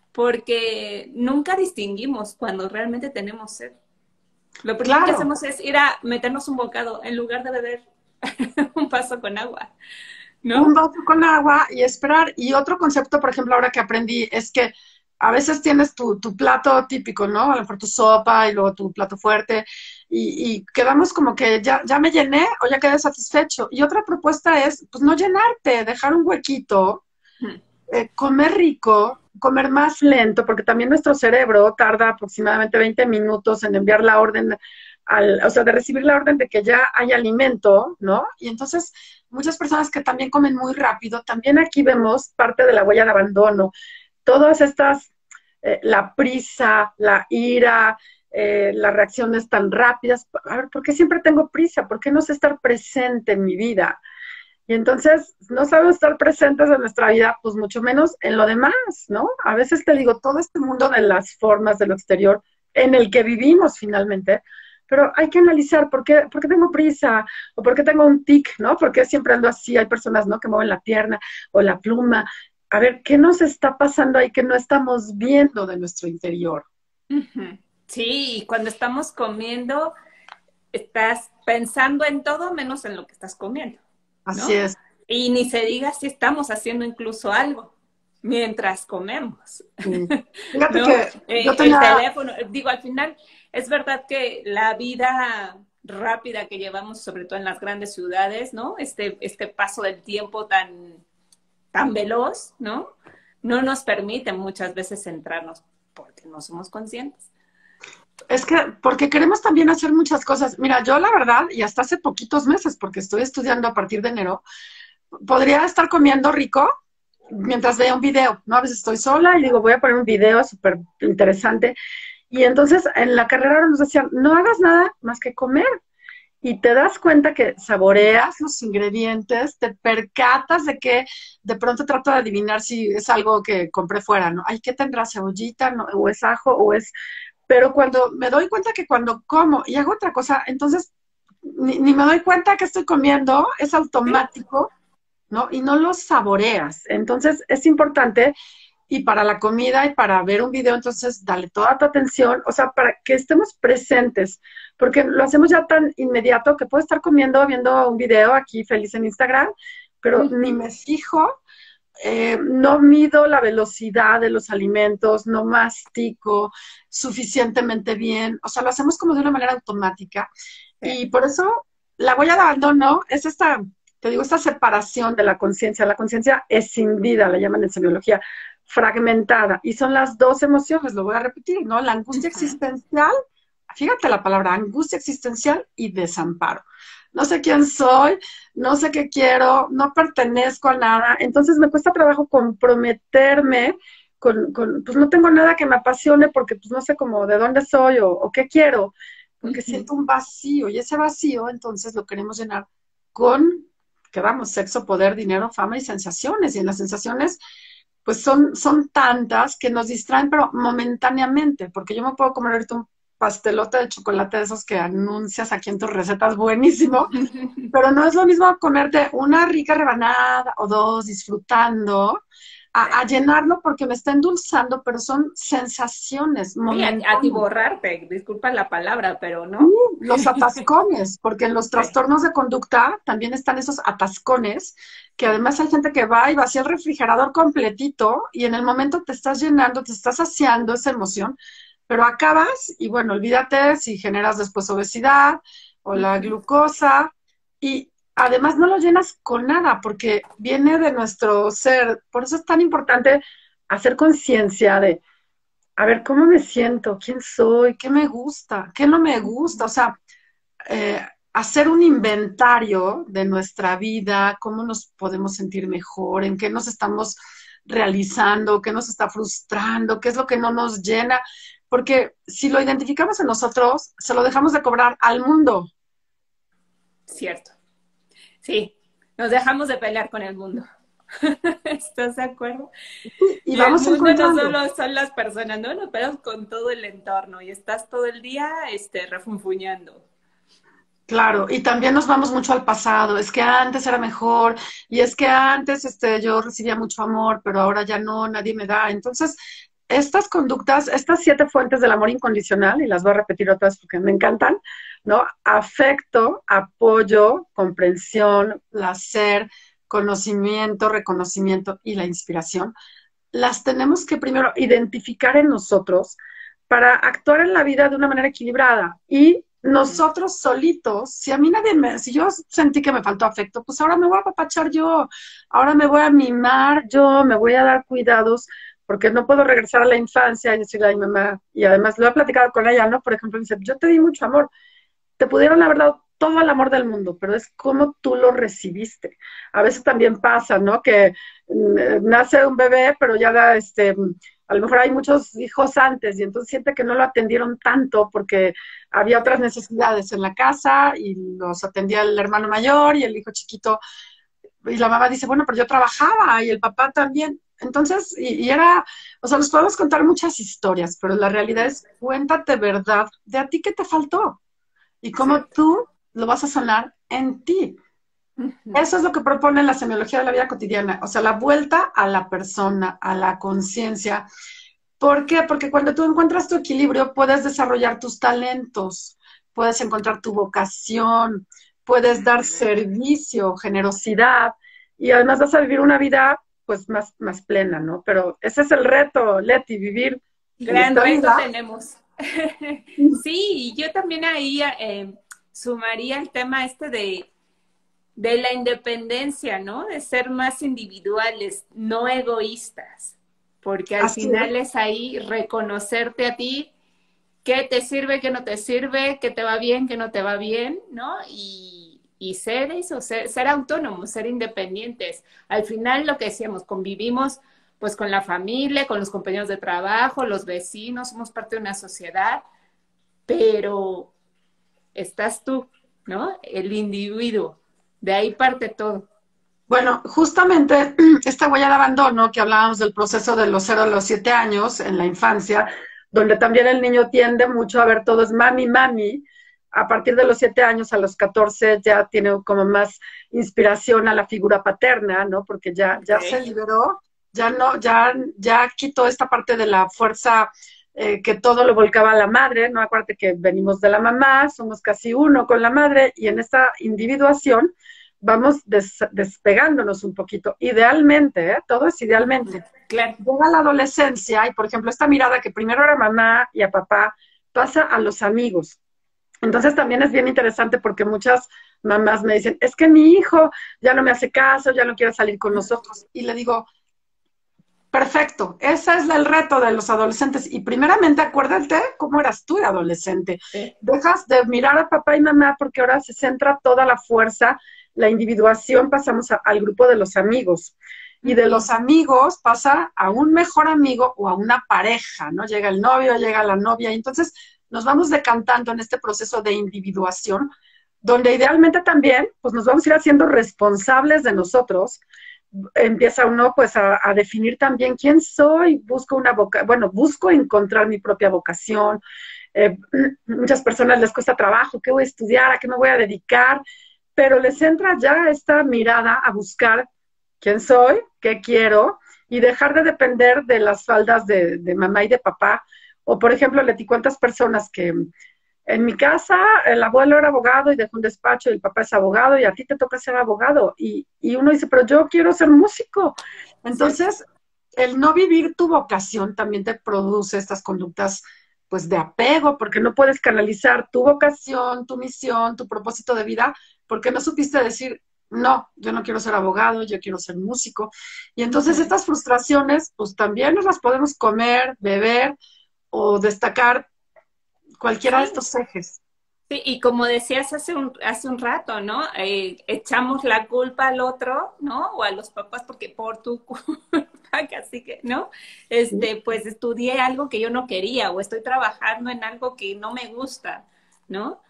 porque nunca distinguimos cuando realmente tenemos sed. Lo primero claro. que hacemos es ir a meternos un bocado en lugar de beber un vaso con agua, ¿no? Un vaso con agua y esperar. Y otro concepto, por ejemplo, ahora que aprendí, es que a veces tienes tu, tu plato típico, ¿no? A lo mejor tu sopa y luego tu plato fuerte y, y quedamos como que ya, ya me llené o ya quedé satisfecho. Y otra propuesta es, pues, no llenarte, dejar un huequito, hmm. eh, comer rico, comer más lento, porque también nuestro cerebro tarda aproximadamente veinte minutos en enviar la orden Al, o sea, de recibir la orden de que ya hay alimento, ¿no? Y entonces, muchas personas que también comen muy rápido, también aquí vemos parte de la huella de abandono. Todas estas, eh, la prisa, la ira, eh, las reacciones tan rápidas. A ver, ¿por qué siempre tengo prisa? ¿Por qué no sé estar presente en mi vida? Y entonces, no sabemos estar presentes en nuestra vida, pues mucho menos en lo demás, ¿no? A veces te digo, todo este mundo de las formas, de lo exterior, en el que vivimos finalmente, pero hay que analizar por qué, por qué tengo prisa, o por qué tengo un tic, ¿no? ¿Por qué siempre ando así? Hay personas, ¿no?, que mueven la pierna o la pluma. A ver, ¿qué nos está pasando ahí que no estamos viendo de nuestro interior? Uh-huh. Sí, y cuando estamos comiendo, estás pensando en todo menos en lo que estás comiendo, ¿no? Así es. Y ni se diga si estamos haciendo incluso algo mientras comemos. Sí. Fíjate ¿no? que eh, yo tenía... El teléfono, digo, al final... Es verdad que la vida rápida que llevamos, sobre todo en las grandes ciudades, ¿no? Este, este paso del tiempo tan, tan veloz, ¿no? No nos permite muchas veces centrarnos porque no somos conscientes. Es que, porque queremos también hacer muchas cosas. Mira, yo la verdad, y hasta hace poquitos meses, porque estoy estudiando a partir de enero, podría estar comiendo rico mientras veo un video, ¿no? A veces estoy sola y digo, voy a poner un video súper interesante. Y entonces en la carrera nos decían, no hagas nada más que comer. y te das cuenta que saboreas los ingredientes, te percatas de que de pronto trato de adivinar si es algo que compré fuera, ¿no? Ay, ¿qué tendrá? ¿Cebollita? ¿No? ¿O es ajo? ¿O es...? Pero cuando me doy cuenta que cuando como y hago otra cosa, entonces ni, ni me doy cuenta que estoy comiendo, es Sí, automático, ¿no? Y no lo saboreas. Entonces es importante y para la comida y para ver un video, entonces dale toda tu atención, o sea, para que estemos presentes, porque lo hacemos ya tan inmediato que puedo estar comiendo, viendo un video aquí feliz en Instagram, pero ni ujú, me fijo, eh, no mido la velocidad de los alimentos, no mastico suficientemente bien, o sea, lo hacemos como de una manera automática sí, y por eso la huella de abandono es esta, te digo, esta separación de la conciencia, la conciencia escindida, la llaman en semiología, fragmentada, y son las dos emociones, lo voy a repetir, ¿no? La angustia ujú, existencial, fíjate la palabra, angustia existencial y desamparo. No sé quién soy, no sé qué quiero, no pertenezco a nada, entonces me cuesta trabajo comprometerme con, con pues no tengo nada que me apasione porque pues no sé cómo de dónde soy o, o qué quiero, porque ujú. siento un vacío y ese vacío entonces lo queremos llenar con, que vamos, sexo, poder, dinero, fama y sensaciones. Y en las sensaciones, pues son, son tantas que nos distraen, pero momentáneamente, porque yo me puedo comer ahorita un pastelote de chocolate de esos que anuncias aquí en tus recetas, buenísimo, pero no es lo mismo comerte una rica rebanada o dos disfrutando a, a llenarlo porque me está endulzando, pero son sensaciones Sí, a, momentáneas. atiborrarte, disculpa la palabra, pero Sí, no. los atascones, porque en los Sí. trastornos de conducta también están esos atascones, que Sí. además hay gente que va y vacía el refrigerador completito y en el momento te estás llenando, te estás saciando esa emoción, pero acabas y bueno, olvídate si generas después obesidad o la Ujú. glucosa y además no lo llenas con nada porque viene de nuestro ser. Por eso es tan importante hacer conciencia de a ver, ¿cómo me siento? ¿Quién soy? ¿Qué me gusta? ¿Qué no me gusta? O sea, eh, hacer un inventario de nuestra vida, cómo nos podemos sentir mejor, en qué nos estamos realizando, qué nos está frustrando, qué es lo que no nos llena, porque si lo identificamos en nosotros, se lo dejamos de cobrar al mundo. Cierto. Sí, nos dejamos de pelear con el mundo. ¿Estás de acuerdo? Y, y Y el vamos mundo no encontrando. solo son las personas, no, nos peleamos con todo el entorno y estás todo el día este, refunfuñando. Claro, y también nos vamos mucho al pasado, es que antes era mejor, y es que antes este, yo recibía mucho amor, pero ahora ya no, nadie me da. Entonces, estas conductas, estas siete fuentes del amor incondicional, y las voy a repetir otras porque me encantan, ¿no? Afecto, apoyo, comprensión, placer, conocimiento, reconocimiento y la inspiración, las tenemos que primero identificar en nosotros para actuar en la vida de una manera equilibrada. Y Ujú. nosotros solitos, si a mí nadie me, si yo sentí que me faltó afecto, pues ahora me voy a apapachar yo, ahora me voy a mimar yo, me voy a dar cuidados, porque no puedo regresar a la infancia y decirle a mi mamá, y además lo he platicado con ella, ¿no? Por ejemplo, dice, yo te di mucho amor, te pudieron haber dado todo el amor del mundo, pero es como tú lo recibiste. A veces también pasa, ¿no? Que mm, nace un bebé, pero ya da, este, a lo mejor hay muchos hijos antes y entonces siente que no lo atendieron tanto porque había otras Sí. necesidades en la casa y los atendía el hermano mayor y el hijo chiquito. Y la mamá dice, bueno, pero yo trabajaba y el papá también. Entonces, y, y era, o sea, nos podemos contar muchas historias, pero la realidad Mm, es, cuéntate verdad, de a ti qué te faltó y cómo cierto. tú lo vas a sanar en ti. Ujú. Eso es lo que propone la semiología de la vida cotidiana, o sea, la vuelta a la persona, a la conciencia. ¿Por qué? Porque cuando tú encuentras tu equilibrio, puedes desarrollar tus talentos, puedes encontrar tu vocación, puedes dar servicio, generosidad, y además vas a vivir una vida pues más, más plena, ¿no? Pero ese es el reto, Leti, vivir en Gran esta reto vida. tenemos. Sí, yo también ahí eh, sumaría el tema este de, de la independencia, ¿no? De ser más individuales, no egoístas, porque al Así es. final es ahí reconocerte a ti, qué te sirve, qué no te sirve, qué te va bien, qué no te va bien, ¿no? Y, y ser eso, ser, ser autónomos, ser independientes. Al final lo que decíamos, convivimos pues con la familia, con los compañeros de trabajo, los vecinos, somos parte de una sociedad, pero estás tú, ¿no? El individuo. De ahí parte todo. Bueno, justamente esta huella de abandono que hablábamos del proceso de los cero a los siete años en la infancia, donde también el niño tiende mucho a ver todo es mami, mami. A partir de los siete años a los catorce ya tiene como más inspiración a la figura paterna, ¿no? Porque ya, Okay. ya se liberó, ya no, ya, ya quitó esta parte de la fuerza eh, que todo lo volcaba a la madre, ¿no? Acuérdate que venimos de la mamá, somos casi uno con la madre, y en esta individuación vamos des, despegándonos un poquito. Idealmente, ¿eh? Todo es idealmente. Claro. Llega la adolescencia y, por ejemplo, esta mirada que primero era mamá y a papá, pasa a los amigos. Entonces también es bien interesante porque muchas mamás me dicen, es que mi hijo ya no me hace caso, ya no quiere salir con nosotros. Y le digo, perfecto, ese es el reto de los adolescentes. Y primeramente acuérdate cómo eras tú de adolescente. Sí. Dejas de mirar a papá y mamá porque ahora se centra toda la fuerza, la individuación, pasamos a, al grupo de los amigos. Y de los amigos pasa a un mejor amigo o a una pareja, ¿no? Llega el novio, llega la novia, y entonces nos vamos decantando en este proceso de individuación, donde idealmente también, pues nos vamos a ir haciendo responsables de nosotros. Empieza uno, pues, a, a definir también quién soy, busco una vocación, bueno, busco encontrar mi propia vocación. Eh, muchas personas les cuesta trabajo, ¿qué voy a estudiar? ¿A qué me voy a dedicar? Pero les entra ya esta mirada a buscar quién soy, qué quiero, y dejar de depender de las faldas de, de mamá y de papá. O, por ejemplo, Leti, ¿cuántas personas que en mi casa el abuelo era abogado y dejó un despacho y el papá es abogado y a ti te toca ser abogado? Y, y uno dice, pero yo quiero ser músico. Entonces, sí, el no vivir tu vocación también te produce estas conductas, pues, de apego, porque no puedes canalizar tu vocación, tu misión, tu propósito de vida, porque no supiste decir, no, yo no quiero ser abogado, yo quiero ser músico. Y entonces sí, estas frustraciones, pues también nos las podemos comer, beber o destacar cualquiera sí, de estos ejes. Sí, y como decías hace un, hace un rato, ¿no? Eh, echamos la culpa al otro, ¿no? O a los papás porque por tu culpa, así que, ¿no? Este, sí, pues estudié algo que yo no quería o estoy trabajando en algo que no me gusta, ¿no?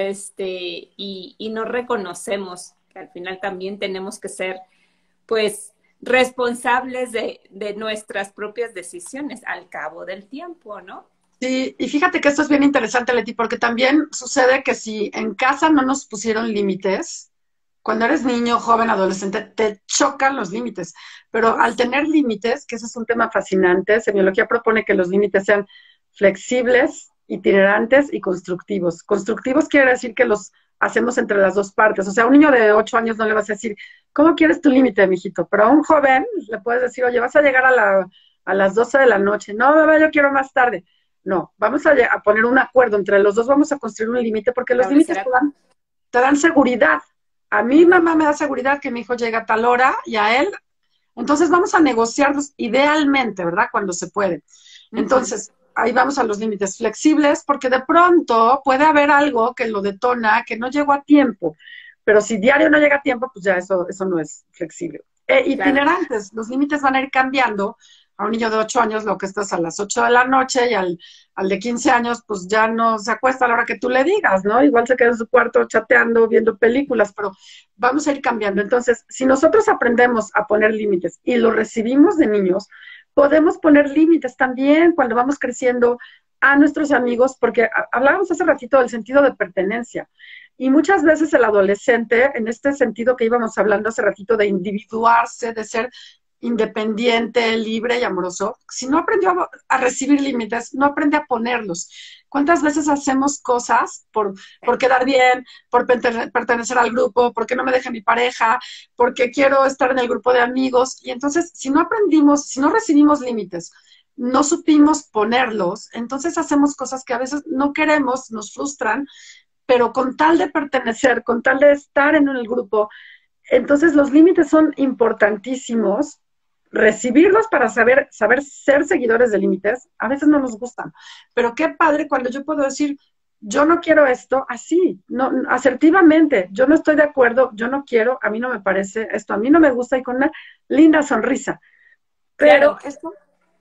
Este, y, y no reconocemos que al final también tenemos que ser, pues, responsables de, de nuestras propias decisiones al cabo del tiempo, ¿no? Sí, y fíjate que esto es bien interesante, Leti, porque también sucede que si en casa no nos pusieron límites, cuando eres niño, joven, adolescente, te chocan los límites. Pero al tener límites, que ese es un tema fascinante, semiología propone que los límites sean flexibles, itinerantes y constructivos. Constructivos quiere decir que los hacemos entre las dos partes. O sea, a un niño de ocho años no le vas a decir, ¿cómo quieres tu límite, mijito? Pero a un joven le puedes decir, oye, vas a llegar a, la, a las doce de la noche. No, bebé, yo quiero más tarde. No, vamos a, a poner un acuerdo entre los dos, vamos a construir un límite, porque los límites te dan, te dan seguridad. A mi mamá me da seguridad que mi hijo llega a tal hora y a él. Entonces vamos a negociarlos idealmente, ¿verdad? Cuando se puede. Entonces, uh-huh, ahí vamos a los límites flexibles, porque de pronto puede haber algo que lo detona, que no llegó a tiempo. Pero si diario no llega a tiempo, pues ya eso, eso no es flexible. Eh, itinerantes, claro, los límites van a ir cambiando. A un niño de ocho años lo que estás a las ocho de la noche y al, al de quince años pues ya no se acuesta a la hora que tú le digas, ¿no? Igual se queda en su cuarto chateando, viendo películas, pero vamos a ir cambiando. Entonces, si nosotros aprendemos a poner límites y lo recibimos de niños, podemos poner límites también cuando vamos creciendo a nuestros amigos, porque hablábamos hace ratito del sentido de pertenencia. Y muchas veces el adolescente, en este sentido que íbamos hablando hace ratito de individuarse, de ser independiente, libre y amoroso, si no aprendió a, a recibir límites, no aprende a ponerlos. ¿Cuántas veces hacemos cosas por, por quedar bien, por pertenecer al grupo, porque no me deje mi pareja, porque quiero estar en el grupo de amigos? Y entonces, si no aprendimos, si no recibimos límites, no supimos ponerlos, entonces hacemos cosas que a veces no queremos, nos frustran, pero con tal de pertenecer, con tal de estar en el grupo, entonces los límites son importantísimos. Recibirlos para saber, saber ser seguidores de límites, a veces no nos gustan, pero qué padre cuando yo puedo decir, yo no quiero esto, así, no, asertivamente, yo no estoy de acuerdo, yo no quiero, a mí no me parece esto, a mí no me gusta, y con una linda sonrisa. Pero claro, esto...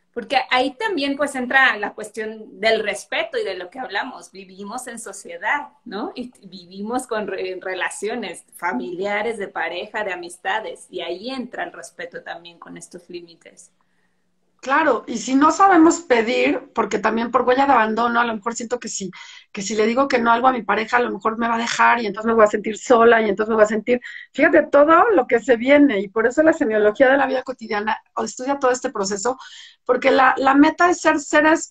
Porque ahí también pues entra la cuestión del respeto y de lo que hablamos. Vivimos en sociedad, ¿no? Y vivimos con re relaciones familiares, de pareja, de amistades. Y ahí entra el respeto también con estos límites. Claro, y si no sabemos pedir, porque también por huella de abandono, a lo mejor siento que si, que si le digo que no algo a mi pareja, a lo mejor me va a dejar y entonces me voy a sentir sola y entonces me voy a sentir, fíjate, todo lo que se viene, y por eso la semiología de la vida cotidiana estudia todo este proceso, porque la, la meta es ser seres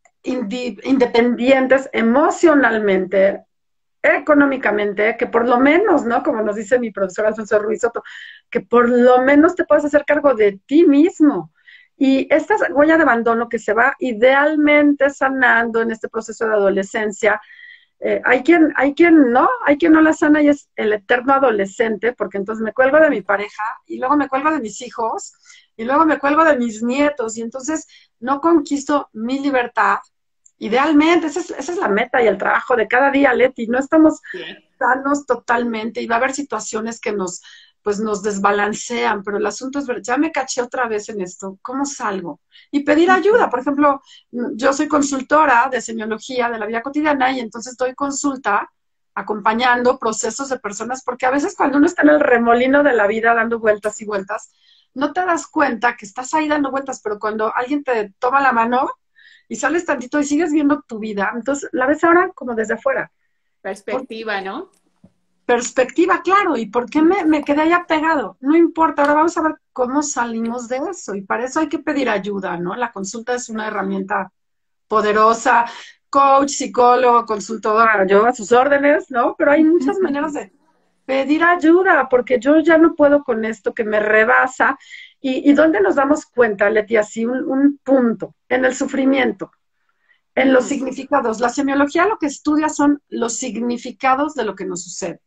indi- independientes emocionalmente, económicamente, que por lo menos, ¿no? Como nos dice mi profesor Alfonso Ruiz Soto, que por lo menos te puedes hacer cargo de ti mismo. Y esta huella de abandono que se va idealmente sanando en este proceso de adolescencia, eh, hay quien, hay quien no, hay quien no la sana y es el eterno adolescente, porque entonces me cuelgo de mi pareja y luego me cuelgo de mis hijos y luego me cuelgo de mis nietos y entonces no conquisto mi libertad. Idealmente, esa es, esa es la meta y el trabajo de cada día, Leti. No estamos Bien. sanos totalmente y va a haber situaciones que nos, pues nos desbalancean, pero el asunto es ver, ya me caché otra vez en esto, ¿cómo salgo? Y pedir ayuda, por ejemplo, yo soy consultora de semiología de la vida cotidiana y entonces doy consulta acompañando procesos de personas, porque a veces cuando uno está en el remolino de la vida dando vueltas y vueltas, no te das cuenta que estás ahí dando vueltas, pero cuando alguien te toma la mano y sales tantito y sigues viendo tu vida, entonces la ves ahora como desde afuera. Por Perspectiva, ¿no? perspectiva, claro, ¿y por qué me, me quedé allá pegado? No importa, ahora vamos a ver cómo salimos de eso, y para eso hay que pedir ayuda, ¿no? La consulta es una herramienta poderosa, coach, psicólogo, consultora, yo a sus órdenes, ¿no? Pero hay muchas maneras de pedir ayuda, porque yo ya no puedo con esto que me rebasa. ¿Y, y dónde nos damos cuenta, Leti? Así un, un punto, en el sufrimiento, en los significados. La semiología lo que estudia son los significados de lo que nos sucede.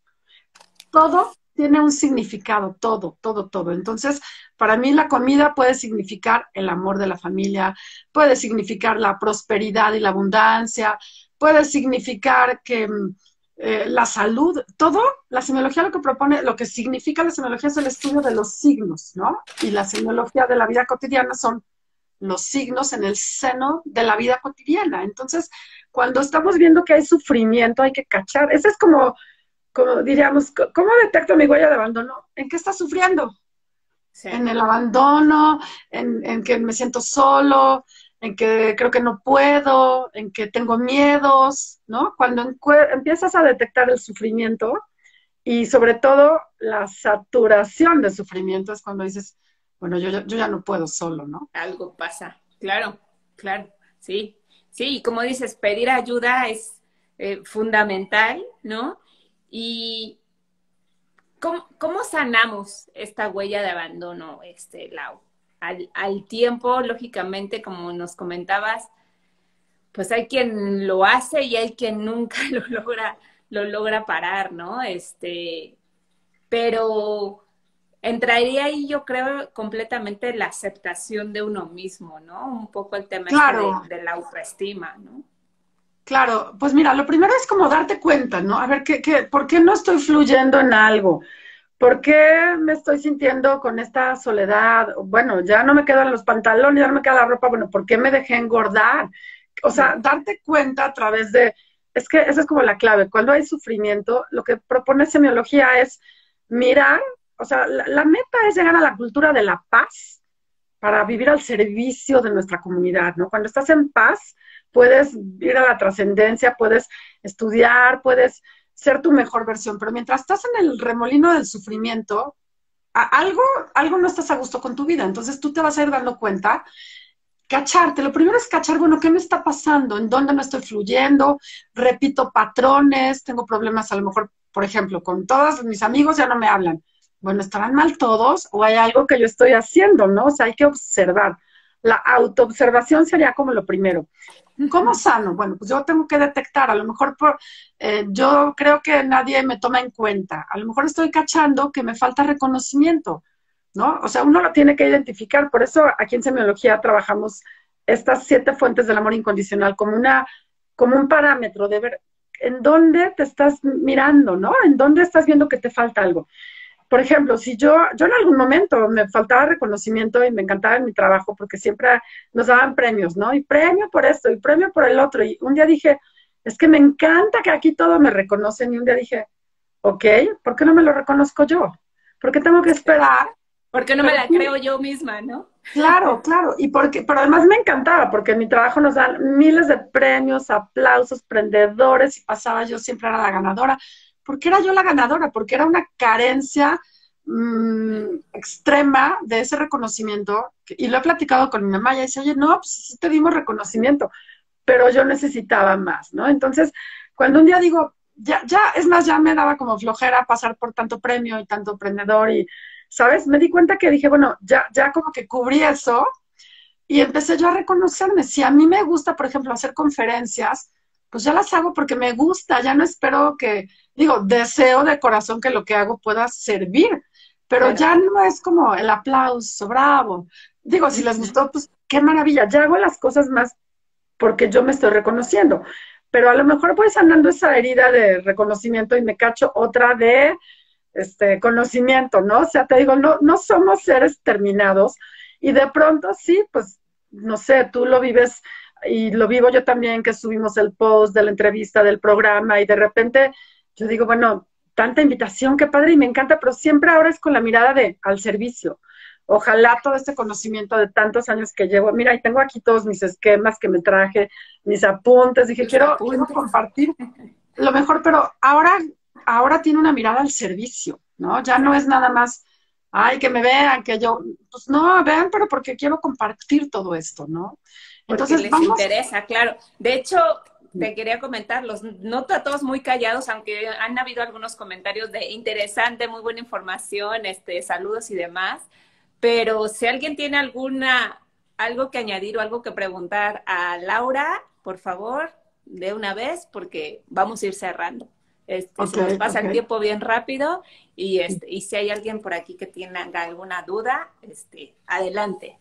Todo tiene un significado, todo, todo, todo. Entonces, para mí la comida puede significar el amor de la familia, puede significar la prosperidad y la abundancia, puede significar que eh, la salud, todo, la semiología lo que propone, lo que significa la semiología es el estudio de los signos, ¿no? Y la semiología de la vida cotidiana son los signos en el seno de la vida cotidiana. Entonces, cuando estamos viendo que hay sufrimiento, hay que cachar. Ese es como como diríamos, ¿cómo detecto mi huella de abandono? ¿En qué está sufriendo? Sí. En el abandono, en, en que me siento solo, en que creo que no puedo, en que tengo miedos, ¿no? Cuando empiezas a detectar el sufrimiento y sobre todo la saturación de sufrimiento es cuando dices, bueno, yo, yo ya no puedo solo, ¿no? Algo pasa, claro, claro, sí. Sí, y como dices, pedir ayuda es eh, fundamental, ¿no? Y ¿cómo, cómo sanamos esta huella de abandono, este, Lau? Al, al tiempo, lógicamente, como nos comentabas, pues hay quien lo hace y hay quien nunca lo logra, lo logra parar, ¿no? Este, pero entraría ahí, yo creo, completamente la aceptación de uno mismo, ¿no? Un poco el tema este de, Claro, de la autoestima, ¿no? claro. Pues mira, lo primero es como darte cuenta, ¿no? A ver, ¿qué, qué, ¿por qué no estoy fluyendo en algo? ¿Por qué me estoy sintiendo con esta soledad? Bueno, ya no me quedan los pantalones, ya no me queda la ropa. Bueno, ¿por qué me dejé engordar? O sea, darte cuenta a través de... Es que esa es como la clave. Cuando hay sufrimiento, lo que propone semiología es mirar, o sea, la, la meta es llegar a la cultura de la paz para vivir al servicio de nuestra comunidad, ¿no? Cuando estás en paz, puedes ir a la trascendencia, puedes estudiar, puedes ser tu mejor versión, pero mientras estás en el remolino del sufrimiento, a- algo, algo no estás a gusto con tu vida, entonces tú te vas a ir dando cuenta, cacharte, lo primero es cachar, bueno, ¿qué me está pasando? ¿En dónde no estoy fluyendo? Repito patrones, tengo problemas a lo mejor, por ejemplo, con todos mis amigos ya no me hablan. Bueno, ¿estarán mal todos o hay algo que yo estoy haciendo, no? O sea, hay que observar. La autoobservación sería como lo primero. ¿Cómo sano? Bueno, pues yo tengo que detectar, a lo mejor por, eh, yo creo que nadie me toma en cuenta, a lo mejor estoy cachando que me falta reconocimiento, ¿no? O sea, uno lo tiene que identificar, por eso aquí en semiología trabajamos estas siete fuentes del amor incondicional como una, como un parámetro de ver en dónde te estás mirando, ¿no? En dónde estás viendo que te falta algo. por ejemplo, si yo, yo en algún momento me faltaba reconocimiento y me encantaba en mi trabajo porque siempre nos daban premios, ¿no? Y premio por esto y premio por el otro. Y un día dije, es que me encanta que aquí todo me reconocen. Y un día dije, ok, ¿por qué no me lo reconozco yo? ¿Por qué tengo que esperar? Porque no me Pero la sí, creo yo misma, ¿no? claro, claro. Y porque, pero además me encantaba, porque en mi trabajo nos dan miles de premios, aplausos, prendedores, y pasaba yo siempre era la ganadora. ¿Por qué era yo la ganadora? Porque era una carencia mmm, extrema de ese reconocimiento. Y lo he platicado con mi mamá, y dice, oye, no, pues sí te dimos reconocimiento, pero yo necesitaba más, ¿no? Entonces, cuando un día digo, ya, ya, es más, ya me daba como flojera pasar por tanto premio y tanto prendedor y, ¿sabes? Me di cuenta que dije, bueno, ya, ya como que cubrí eso y empecé yo a reconocerme. Si a mí me gusta, por ejemplo, hacer conferencias, pues ya las hago porque me gusta, ya no espero que, digo, deseo de corazón que lo que hago pueda servir, pero Claro. ya no es como el aplauso, bravo. Digo, si les Ujú. gustó, pues qué maravilla, ya hago las cosas más porque yo me estoy reconociendo. Pero a lo mejor voy sanando esa herida de reconocimiento y me cacho otra de este conocimiento, ¿no? O sea, te digo, no, no somos seres terminados y de pronto sí, pues, no sé, tú lo vives y lo vivo yo también, que subimos el post de la entrevista del programa y de repente yo digo, bueno, tanta invitación, qué padre y me encanta, pero siempre ahora es con la mirada de al servicio. Ojalá todo este conocimiento de tantos años que llevo, mira, y tengo aquí todos mis esquemas que me traje, mis apuntes, dije, Tus quiero, quiero apuntes. compartir lo mejor, pero ahora, ahora tiene una mirada al servicio, ¿no? Ya no es nada más, ay, que me vean, que yo, pues no, vean, pero porque quiero compartir todo esto, ¿no? Porque Entonces, les vamos, interesa, claro. De hecho, te quería comentar, los noto a todos muy callados, aunque han habido algunos comentarios de interesante, muy buena información, este, saludos y demás. Pero si alguien tiene alguna, algo que añadir o algo que preguntar a Laura, por favor, de una vez, porque vamos a ir cerrando. Este, ok, se nos pasa ok, el tiempo bien rápido y, este, y si hay alguien por aquí que tenga alguna duda, este, adelante.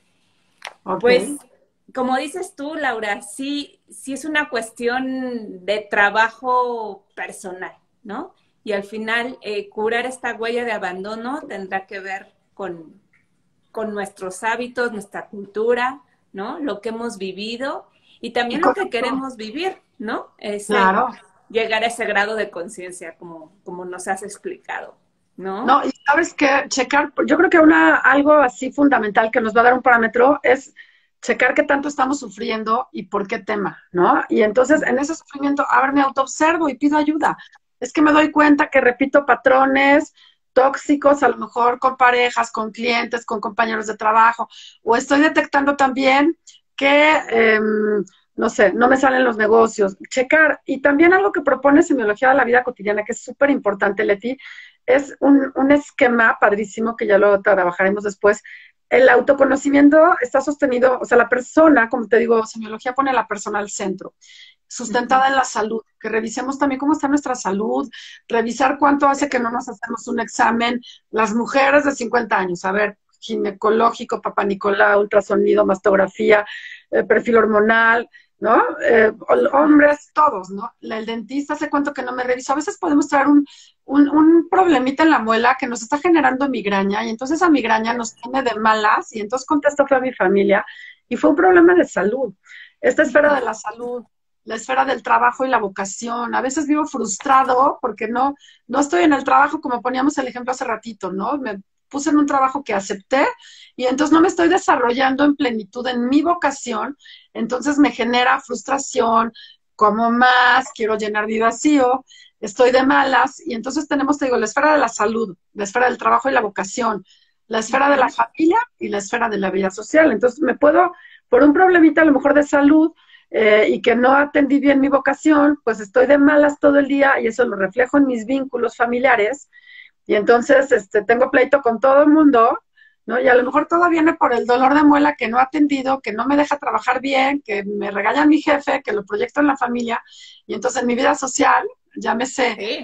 ok. Pues, como dices tú, Laura, sí, sí es una cuestión de trabajo personal, ¿no? Y al final, eh, curar esta huella de abandono tendrá que ver con, con nuestros hábitos, nuestra cultura, ¿no? Lo que hemos vivido y Y también lo con que esto, queremos vivir, ¿no? Ese, claro. llegar a ese grado de conciencia, como, como nos has explicado, ¿no? No, y sabes que checar, yo creo que una, algo así fundamental que nos va a dar un parámetro es checar qué tanto estamos sufriendo y por qué tema, ¿no? Y entonces en ese sufrimiento, a ver, me autoobservo y pido ayuda. Es que me doy cuenta que repito patrones tóxicos, a lo mejor con parejas, con clientes, con compañeros de trabajo, o estoy detectando también que, eh, no sé, no me salen los negocios. Checar. Y también algo que propone Semiología de la Vida Cotidiana, que es súper importante, Leti, es un, un esquema padrísimo que ya lo trabajaremos después. El autoconocimiento está sostenido, o sea, la persona, como te digo, semiología pone a la persona al centro, sustentada en la salud, que revisemos también cómo está nuestra salud, revisar cuánto hace que no nos hacemos un examen, las mujeres de cincuenta años, a ver, ginecológico, papá Nicolau, ultrasonido, mastografía, eh, perfil hormonal, ¿no? Eh, hombres, todos, ¿no? El dentista, hace cuánto que no me reviso. A veces podemos traer un, un, un, problemita en la muela que nos está generando migraña y entonces esa migraña nos pone de malas y entonces contestó toda mi familia y fue un problema de salud. Esta esfera de la salud, la esfera del trabajo y la vocación. A veces vivo frustrado porque no, no estoy en el trabajo como poníamos el ejemplo hace ratito, ¿no? Me puse en un trabajo que acepté y entonces no me estoy desarrollando en plenitud en mi vocación, entonces me genera frustración, como más, quiero llenar mi vacío, estoy de malas y entonces tenemos, te digo, la esfera de la salud, la esfera del trabajo y la vocación, la esfera de la familia y la esfera de la vida social. Entonces me puedo, por un problemita a lo mejor de salud, eh, y que no atendí bien mi vocación, pues estoy de malas todo el día y eso lo reflejo en mis vínculos familiares y entonces este, tengo pleito con todo el mundo, ¿no? Y a lo mejor todo viene por el dolor de muela que no ha atendido, que no me deja trabajar bien, que me regaña mi jefe, que lo proyecto en la familia y entonces en mi vida social, llámese Sí.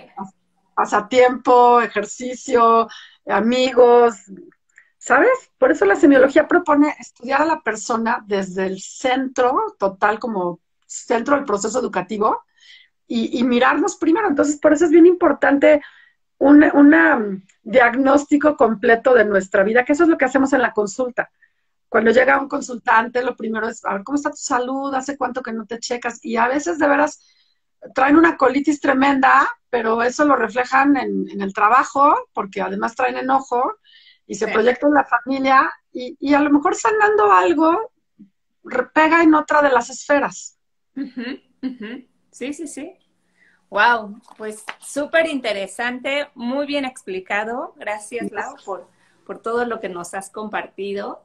pasatiempo, ejercicio, amigos, ¿sabes? Por eso la semiología propone estudiar a la persona desde el centro total, como centro del proceso educativo, y, y mirarnos primero. Entonces, por eso es bien importante un una, um, diagnóstico completo de nuestra vida, que eso es lo que hacemos en la consulta. Cuando llega un consultante, lo primero es, a ver, ¿cómo está tu salud? ¿Hace cuánto que no te checas? Y a veces, de veras, traen una colitis tremenda, pero eso lo reflejan en, en el trabajo, porque además traen enojo, y se Sí. proyecta en la familia, y, y a lo mejor sanando algo, pega en otra de las esferas. Ujú, ujú. Sí, sí, sí. Wow, pues súper interesante, muy bien explicado. Gracias, Lau, por, por todo lo que nos has compartido.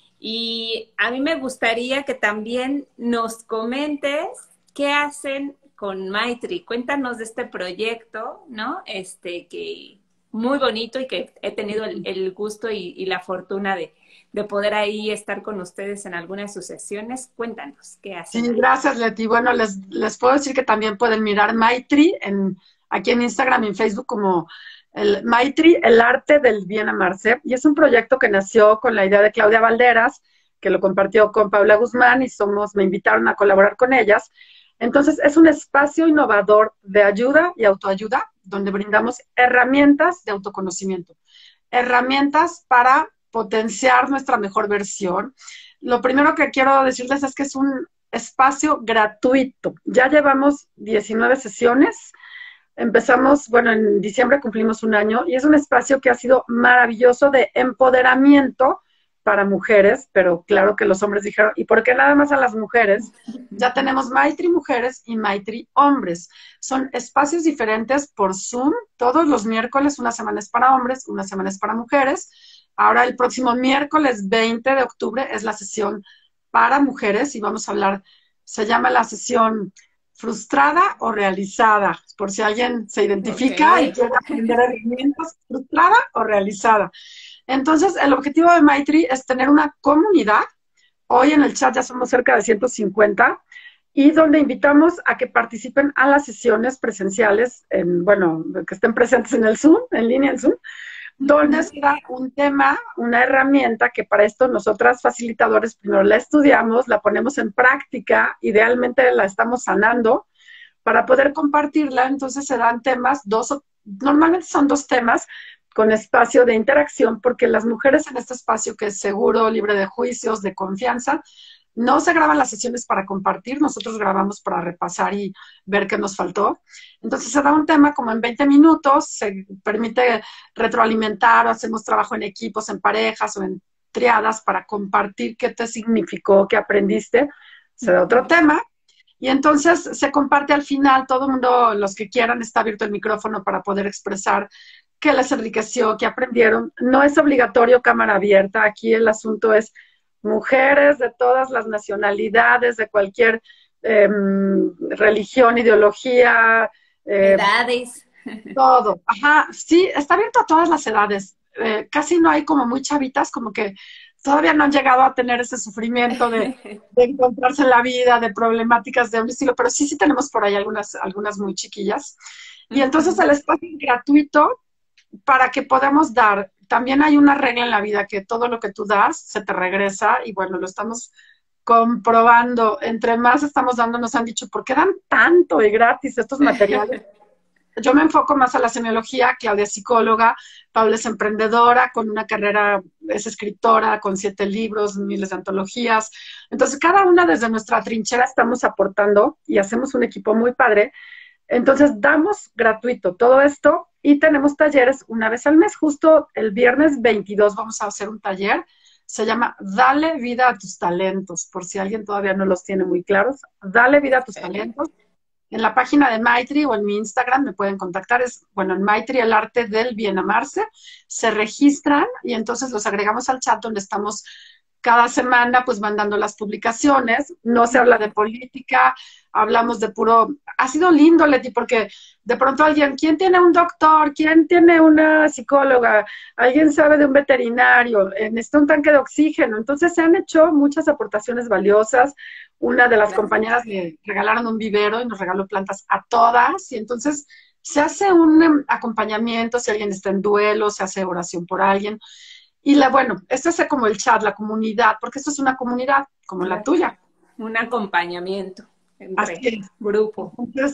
Y a mí me gustaría que también nos comentes qué hacen con Maitri. Cuéntanos de este proyecto, ¿no? Este que muy bonito y que he tenido el, el gusto y, y la fortuna de, de poder ahí estar con ustedes en algunas de sus sesiones. Cuéntanos qué hacen Sí, ahí. gracias, Leti. Bueno, les, les puedo decir que también pueden mirar Maitri en, aquí en Instagram y en Facebook como el Maitri, el arte del bien amarse. Y es un proyecto que nació con la idea de Claudia Valderas, que lo compartió con Paula Guzmán y somos, me invitaron a colaborar con ellas. Entonces, es un espacio innovador de ayuda y autoayuda, donde brindamos herramientas de autoconocimiento, herramientas para potenciar nuestra mejor versión. Lo primero que quiero decirles es que es un espacio gratuito. Ya llevamos diecinueve sesiones. Empezamos, bueno, en diciembre cumplimos un año y es un espacio que ha sido maravilloso de empoderamiento para mujeres, pero claro que los hombres dijeron, ¿y por qué nada más a las mujeres? Ya tenemos Maitri Mujeres y Maitri Hombres. Son espacios diferentes por Zoom, todos los miércoles, una semana es para hombres, una semana es para mujeres. Ahora el próximo miércoles veinte de octubre es la sesión para mujeres y vamos a hablar, se llama la sesión frustrada o realizada, por si alguien se identifica y Ok. quiere aprender herramientas, frustrada o realizada. Entonces, el objetivo de Maitri es tener una comunidad. Hoy en el chat ya somos cerca de ciento cincuenta y donde invitamos a que participen a las sesiones presenciales, en, bueno, que estén presentes en el Zoom, en línea en Zoom, donde Ujú. será un tema, una herramienta que para esto nosotras facilitadores primero la estudiamos, la ponemos en práctica, idealmente la estamos sanando para poder compartirla. Entonces se dan temas, dos, normalmente son dos temas con espacio de interacción, porque las mujeres en este espacio que es seguro, libre de juicios, de confianza, no se graban las sesiones para compartir, nosotros grabamos para repasar y ver qué nos faltó. Entonces se da un tema como en veinte minutos, se permite retroalimentar o hacemos trabajo en equipos, en parejas o en triadas para compartir qué te significó, qué aprendiste. Se da otro tema y entonces se comparte al final, todo el mundo, los que quieran, está abierto el micrófono para poder expresar qué les enriqueció, qué aprendieron. No es obligatorio cámara abierta, aquí el asunto es mujeres de todas las nacionalidades, de cualquier eh, religión, ideología, eh, Edades. todo. Ajá, sí, está abierto a todas las edades. Eh, casi no hay como muy chavitas, como que todavía no han llegado a tener ese sufrimiento de, de encontrarse en la vida, de problemáticas de un estilo, pero sí, sí tenemos por ahí algunas, algunas muy chiquillas. Y entonces el espacio es gratuito para que podamos dar. También hay una regla en la vida que todo lo que tú das se te regresa y bueno, lo estamos comprobando. Entre más estamos dando, nos han dicho, ¿por qué dan tanto y gratis estos materiales? Yo me enfoco más a la semiología, Claudia es psicóloga, Paula es emprendedora, con una carrera, es escritora, con siete libros, miles de antologías. Entonces, cada una desde nuestra trinchera estamos aportando y hacemos un equipo muy padre. Entonces, damos gratuito todo esto y tenemos talleres una vez al mes. Justo el viernes veintidós vamos a hacer un taller. Se llama Dale vida a tus talentos, por si alguien todavía no los tiene muy claros. Dale vida a tus Okay. talentos. En la página de Maitri o en mi Instagram me pueden contactar. Es, bueno, en Maitri, el arte del bien amarse. Se registran y entonces los agregamos al chat donde estamos cada semana pues mandando las publicaciones. No se habla de política, hablamos de puro... Ha sido lindo, Leti, porque de pronto alguien, ¿quién tiene un doctor? ¿Quién tiene una psicóloga? ¿Alguien sabe de un veterinario? Necesita un tanque de oxígeno. Entonces se han hecho muchas aportaciones valiosas. Una de las compañeras le regalaron un vivero y nos regaló plantas a todas. Y entonces se hace un um, acompañamiento, si alguien está en duelo, se hace oración por alguien. Y la, bueno, esto es como el chat, la comunidad, porque esto es una comunidad como la Claro. tuya. Un acompañamiento Así entre es. grupo. Entonces,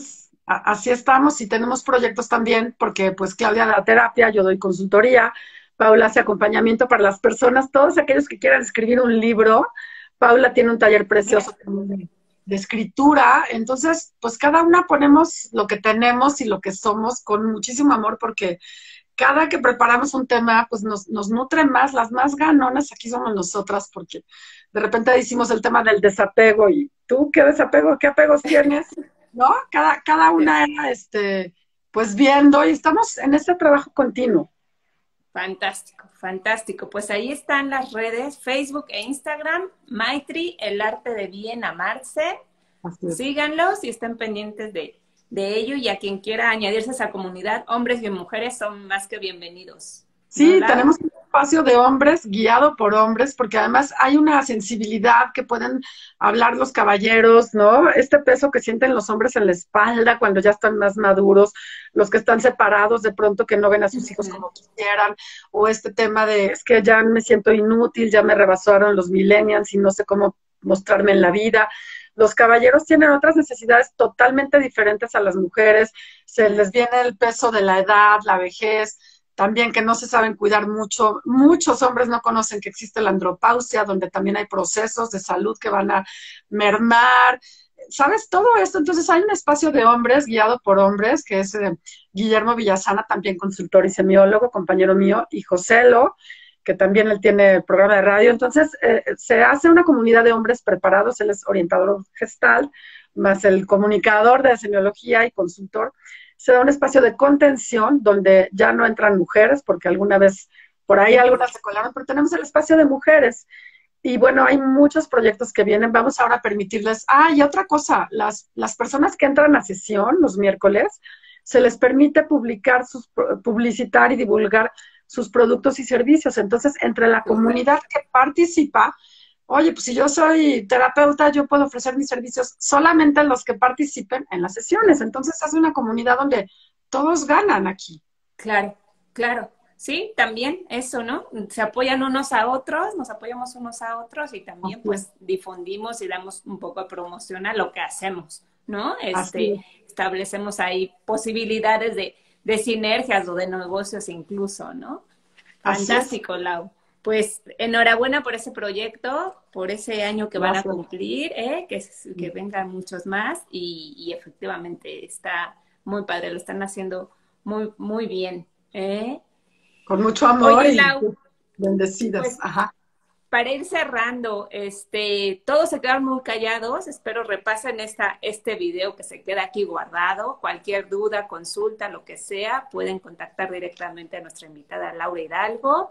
a- así estamos y tenemos proyectos también, porque pues Claudia da terapia, yo doy consultoría, Paula hace acompañamiento para las personas, todos aquellos que quieran escribir un libro. Paula tiene un taller precioso también de, de escritura, entonces pues cada una ponemos lo que tenemos y lo que somos con muchísimo amor, porque cada que preparamos un tema, pues nos, nos nutre más, las más ganonas aquí somos nosotras, porque de repente decimos el tema del desapego y tú, ¿qué desapego, qué apegos tienes? ¿No? Cada, cada una era, este, pues viendo y estamos en este trabajo continuo. Fantástico, fantástico. Pues ahí están las redes, Facebook e Instagram, Maitri, el arte de bien amarse. Así es. Síganlos y estén pendientes de, de ello, y a quien quiera añadirse a esa comunidad, hombres y mujeres son más que bienvenidos. ¿No, Sí, Lau? tenemos un espacio de hombres guiado por hombres, porque además hay una sensibilidad que pueden hablar los caballeros, ¿no? Este peso que sienten los hombres en la espalda cuando ya están más maduros, los que están separados de pronto que no ven a sus hijos como quisieran, o este tema de es que ya me siento inútil, ya me rebasaron los millennials y no sé cómo mostrarme en la vida. Los caballeros tienen otras necesidades totalmente diferentes a las mujeres, se les viene el peso de la edad, la vejez, también que no se saben cuidar mucho. Muchos hombres no conocen que existe la andropausia, donde también hay procesos de salud que van a mermar. ¿Sabes? Todo esto. Entonces hay un espacio de hombres guiado por hombres, que es eh, Guillermo Villasana, también consultor y semiólogo, compañero mío, y Joselo, que también él tiene el programa de radio. Entonces eh, se hace una comunidad de hombres preparados, él es orientador gestal, más el comunicador de semiología y consultor. Se da un espacio de contención donde ya no entran mujeres, porque alguna vez por ahí algunas se colaron, pero tenemos el espacio de mujeres. Y bueno, hay muchos proyectos que vienen. Vamos ahora a permitirles. Ah, y otra cosa, las, las personas que entran a sesión los miércoles, se les permite publicar, sus, publicitar y divulgar sus productos y servicios. Entonces, entre la comunidad que participa, oye, pues si yo soy terapeuta, yo puedo ofrecer mis servicios solamente a los que participen en las sesiones. Entonces, hace una comunidad donde todos ganan aquí. Claro, claro. Sí, también eso, ¿no? Se apoyan unos a otros, nos apoyamos unos a otros, y también Así es. pues difundimos y damos un poco de promoción a lo que hacemos, ¿no? Así Este, es. establecemos ahí posibilidades de, de sinergias o de negocios incluso, ¿no? Así es. Fantástico, Lau. Pues enhorabuena por ese proyecto, por ese año que van a Gracias. cumplir, ¿eh? que, que vengan muchos más, y, y efectivamente está muy padre, lo están haciendo muy, muy bien. ¿eh? Con mucho amor Oye, y Lau, bendecidas. pues Ajá. para ir cerrando, este, todos se quedaron muy callados, espero repasen esta, este video que se queda aquí guardado. Cualquier duda, consulta, lo que sea, pueden contactar directamente a nuestra invitada Laura Hidalgo.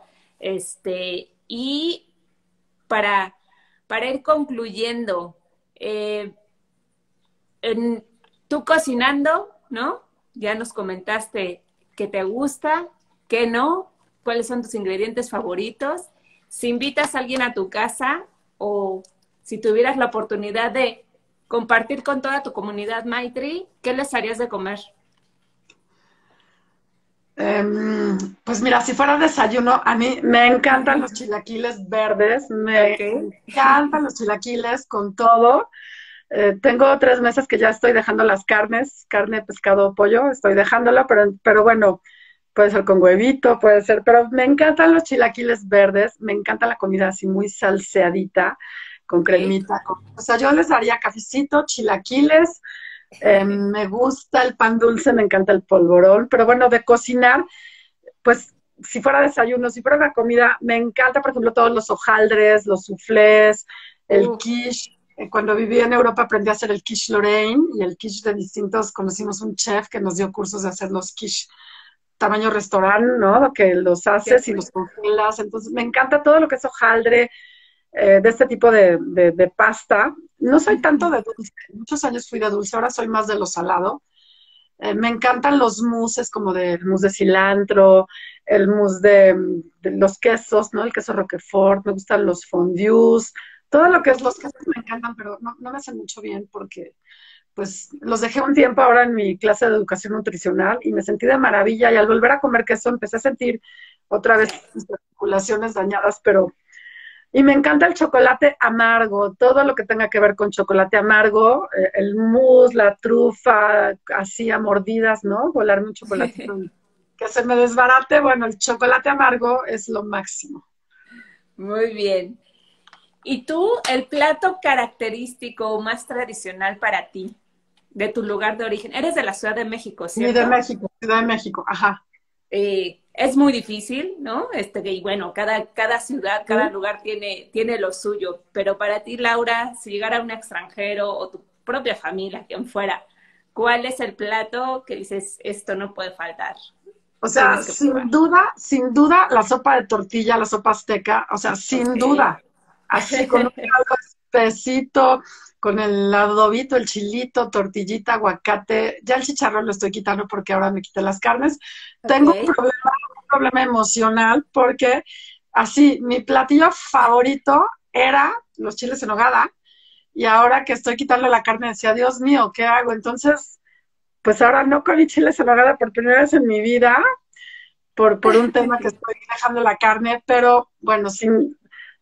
Este, y para, para ir concluyendo, eh, en, tú cocinando, ¿no? Ya nos comentaste que te gusta, que no, cuáles son tus ingredientes favoritos. Si invitas a alguien a tu casa, o si tuvieras la oportunidad de compartir con toda tu comunidad Maitri, ¿qué les harías de comer? Um, pues mira, si fuera desayuno, a mí me encantan los chilaquiles verdes, me Okay. encantan los chilaquiles con todo. Eh, tengo tres meses que ya estoy dejando las carnes, carne, pescado, pollo, estoy dejándolo, pero, pero bueno, puede ser con huevito, puede ser, pero me encantan los chilaquiles verdes, me encanta la comida así muy salseadita, con Okay. cremita, con, o sea, yo les daría cafecito, chilaquiles. Eh, me gusta el pan dulce, me encanta el polvorón, pero bueno, de cocinar, pues si fuera desayuno, si fuera una comida, me encanta, por ejemplo, todos los hojaldres, los soufflés, el Uh, quiche. Eh, Cuando viví en Europa aprendí a hacer el quiche Lorraine y el quiche de distintos, conocimos un chef que nos dio cursos de hacer los quiche tamaño restaurante, ¿no? Que los qué haces y los rico. congelas. Entonces, me encanta todo lo que es hojaldre, eh, de este tipo de, de, de pasta. No soy tanto de dulce, muchos años fui de dulce, ahora soy más de lo salado. Eh, me encantan los mousses como de el mousse de cilantro, el mousse de, de, los quesos, ¿no? El queso Roquefort, me gustan los fondues, todo lo que es los quesos me encantan, pero no, no me hacen mucho bien porque pues los dejé un tiempo ahora en mi clase de educación nutricional y me sentí de maravilla y al volver a comer queso empecé a sentir otra Sí. vez mis articulaciones dañadas, pero Y me encanta el chocolate amargo, todo lo que tenga que ver con chocolate amargo, eh, el mousse, la trufa, así a mordidas, ¿no? Volarme un chocolatito y que se me desbarate. Bueno, el chocolate amargo es lo máximo. Muy bien. ¿Y tú, el plato característico o más tradicional para ti, de tu lugar de origen? Eres de la Ciudad de México, Y de ¿cierto? México, Ciudad de México, ajá. Eh, es muy difícil, ¿no? Este, y bueno, cada, cada ciudad, cada ¿Sí? lugar tiene, tiene lo suyo, pero para ti, Laura, si llegara un extranjero o tu propia familia, quien fuera, ¿cuál es el plato que dices, esto no puede faltar? O sea, Tienes que probar. sin duda, sin duda, la sopa de tortilla, la sopa azteca, o sea, Ok. sin duda, así con un caldo espesito, con el adobito, el chilito, tortillita, aguacate, ya el chicharrón lo estoy quitando porque ahora me quité las carnes. Ok. Tengo un problema, un problema emocional porque así, mi platillo favorito era los chiles en nogada y ahora que estoy quitando la carne decía, Dios mío, ¿qué hago? Entonces, pues ahora no comí chiles en nogada por primera vez en mi vida por, por un tema que estoy dejando la carne, pero bueno, sin,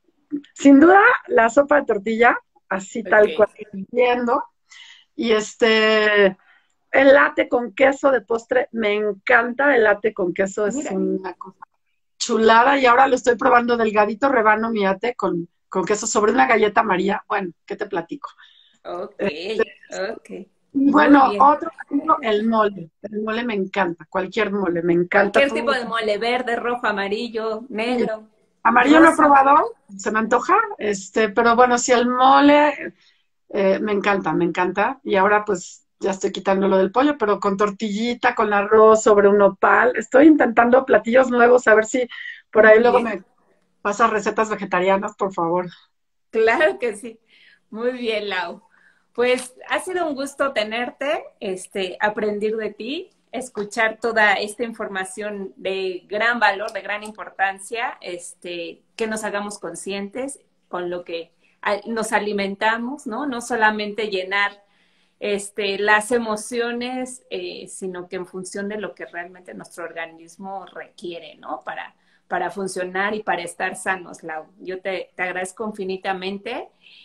sin duda la sopa de tortilla, así tal cual Ok. viendo, y este, el latte con queso de postre, me encanta el latte con queso, es Mira. una cosa chulada, y ahora lo estoy probando delgadito rebano mi latte con, con queso sobre una galleta María, bueno, ¿qué te platico? Ok. Ok. Y Muy bueno, bien. otro, el mole, el mole me encanta, cualquier mole, me encanta Cualquier tipo todo. de mole, verde, rojo, amarillo, negro, Amarillo no he rosa. probado, se me antoja, este, pero bueno, si el mole, eh, me encanta, me encanta. Y ahora pues ya estoy quitando lo del pollo, pero con tortillita, con arroz sobre un nopal. Estoy intentando platillos nuevos, a ver si por ahí Muy luego bien. me pasas recetas vegetarianas, por favor. Claro que sí. Muy bien, Lau. Pues ha sido un gusto tenerte, este, aprender de ti, escuchar toda esta información de gran valor, de gran importancia, este, que nos hagamos conscientes con lo que a- nos alimentamos, ¿no? No solamente llenar este, las emociones, eh, sino que en función de lo que realmente nuestro organismo requiere, ¿no? Para, para funcionar y para estar sanos, Lau. Yo te, te agradezco infinitamente.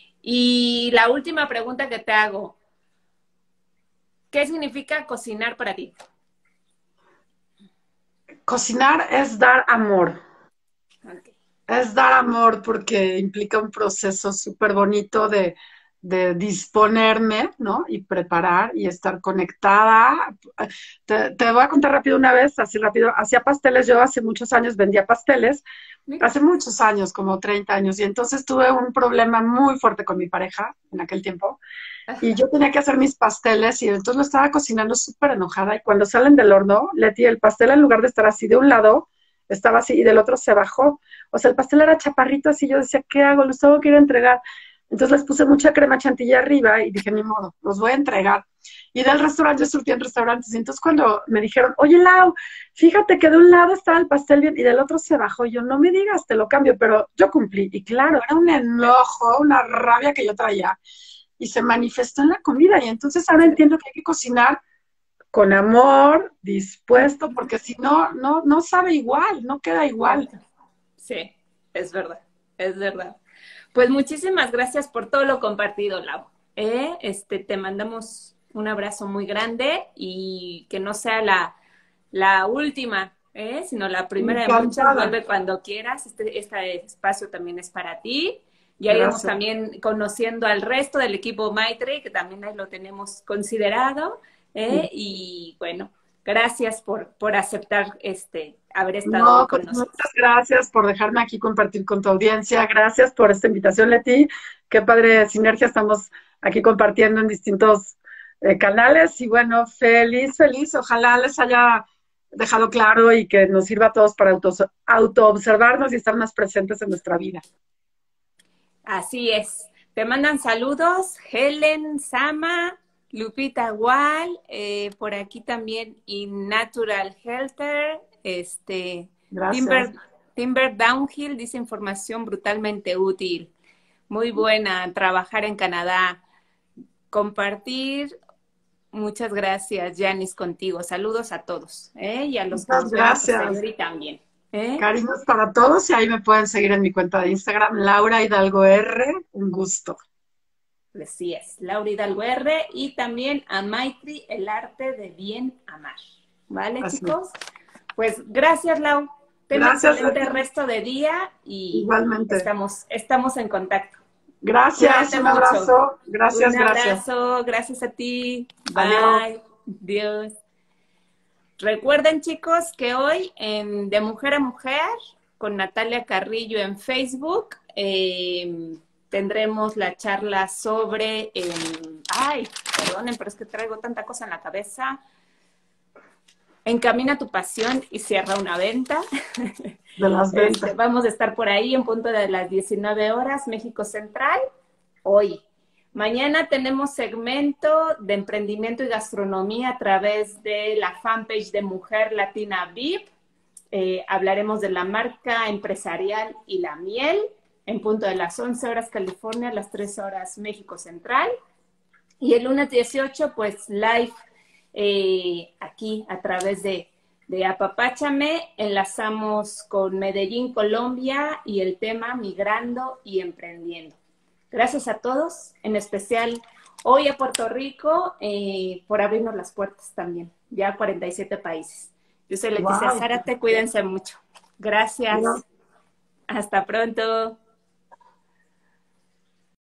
Y la última pregunta que te hago, ¿qué significa cocinar para ti? Cocinar es dar amor. Okay. Es dar amor porque implica un proceso súper bonito de, de disponerme, ¿no? Y preparar y estar conectada. Te, te voy a contar rápido una vez, así rápido. Hacía pasteles, yo hace muchos años vendía pasteles, Mira. hace muchos años, como treinta años, y entonces tuve un problema muy fuerte con mi pareja en aquel tiempo. Y yo tenía que hacer mis pasteles y entonces lo estaba cocinando súper enojada y cuando salen del horno, Leti, el pastel en lugar de estar así de un lado, estaba así y del otro se bajó. O sea, el pastel era chaparrito así, yo decía, ¿qué hago? Los tengo que ir a entregar. Entonces les puse mucha crema chantilly arriba y dije, ni modo, los voy a entregar. Y del restaurante, yo surtí en restaurantes. Y entonces cuando me dijeron, oye, Lau, fíjate que de un lado estaba el pastel bien y del otro se bajó. Y yo, no me digas, te lo cambio, pero yo cumplí. Y claro, era un enojo, una rabia que yo traía y se manifestó en la comida. Y entonces ahora entiendo que hay que cocinar con amor, dispuesto, porque si no, no, no sabe igual, no queda igual. Cierto. Sí, es verdad, es verdad. Pues muchísimas gracias por todo lo compartido, Lau. ¿Eh? Este, te mandamos un abrazo muy grande y que no sea la, la última, ¿eh? Sino la primera de muchas. Encantada. Vuelve cuando quieras. Este, este espacio también es para ti. Ya iremos Gracias. también conociendo al resto del equipo Maitre, que también ahí lo tenemos considerado. ¿Eh? Sí. Y bueno, gracias por, por aceptar este, haber estado No, hoy pues con muchas nosotros. gracias por dejarme aquí compartir con tu audiencia. Gracias por esta invitación, Leti. Qué padre sinergia estamos aquí compartiendo en distintos eh, canales. Y bueno, feliz, feliz. Ojalá les haya dejado claro y que nos sirva a todos para auto, auto-observarnos y estar más presentes en nuestra vida. Así es. Te mandan saludos, Helen, Sama, Lupita Wall, eh, por aquí también In Natural Helter, este, Gracias. Timber, Timber Downhill dice información brutalmente útil. Muy buena, trabajar en Canadá, compartir. Muchas gracias, Janice, contigo. Saludos a todos, ¿eh? Y a los que Muchas nos ven a gracias. posteriori también. ¿Eh? Cariños para todos y ahí me pueden seguir en mi cuenta de Instagram, Laura Hidalgo R. Un gusto. Así es, Laura Hidalgo R. Y también a Maitri, el arte de bien amar. ¿Vale, Así. chicos? Pues gracias, Lau. Ten un Gracias. excelente resto de día y igualmente. Estamos, estamos en contacto. Gracias, Cuídate un mucho. abrazo. Gracias, Un gracias. abrazo, gracias a ti. Bye. Adiós. Dios. Recuerden, chicos, que hoy en De Mujer a Mujer, con Natalia Carrillo en Facebook, eh, tendremos la charla sobre... Eh, ay, perdonen, pero es que traigo tanta cosa en la cabeza. Encamina tu pasión y cierra una venta. De las ventas. Este, vamos a estar por ahí en punto de las diecinueve horas, México Central, hoy. Mañana tenemos segmento de emprendimiento y gastronomía a través de la fanpage de Mujer Latina V I P. Eh, hablaremos de la marca empresarial y la miel en punto de las once horas California, las tres horas México Central. Y el lunes dieciocho, pues live eh, aquí a través de, de Apapáchame. Enlazamos con Medellín, Colombia y el tema Migrando y Emprendiendo. Gracias a todos, en especial hoy a Puerto Rico, eh, por abrirnos las puertas también, ya cuarenta y siete países. Yo soy Leticia Wow. Zárate, cuídense mucho. Gracias. Adiós. Hasta pronto.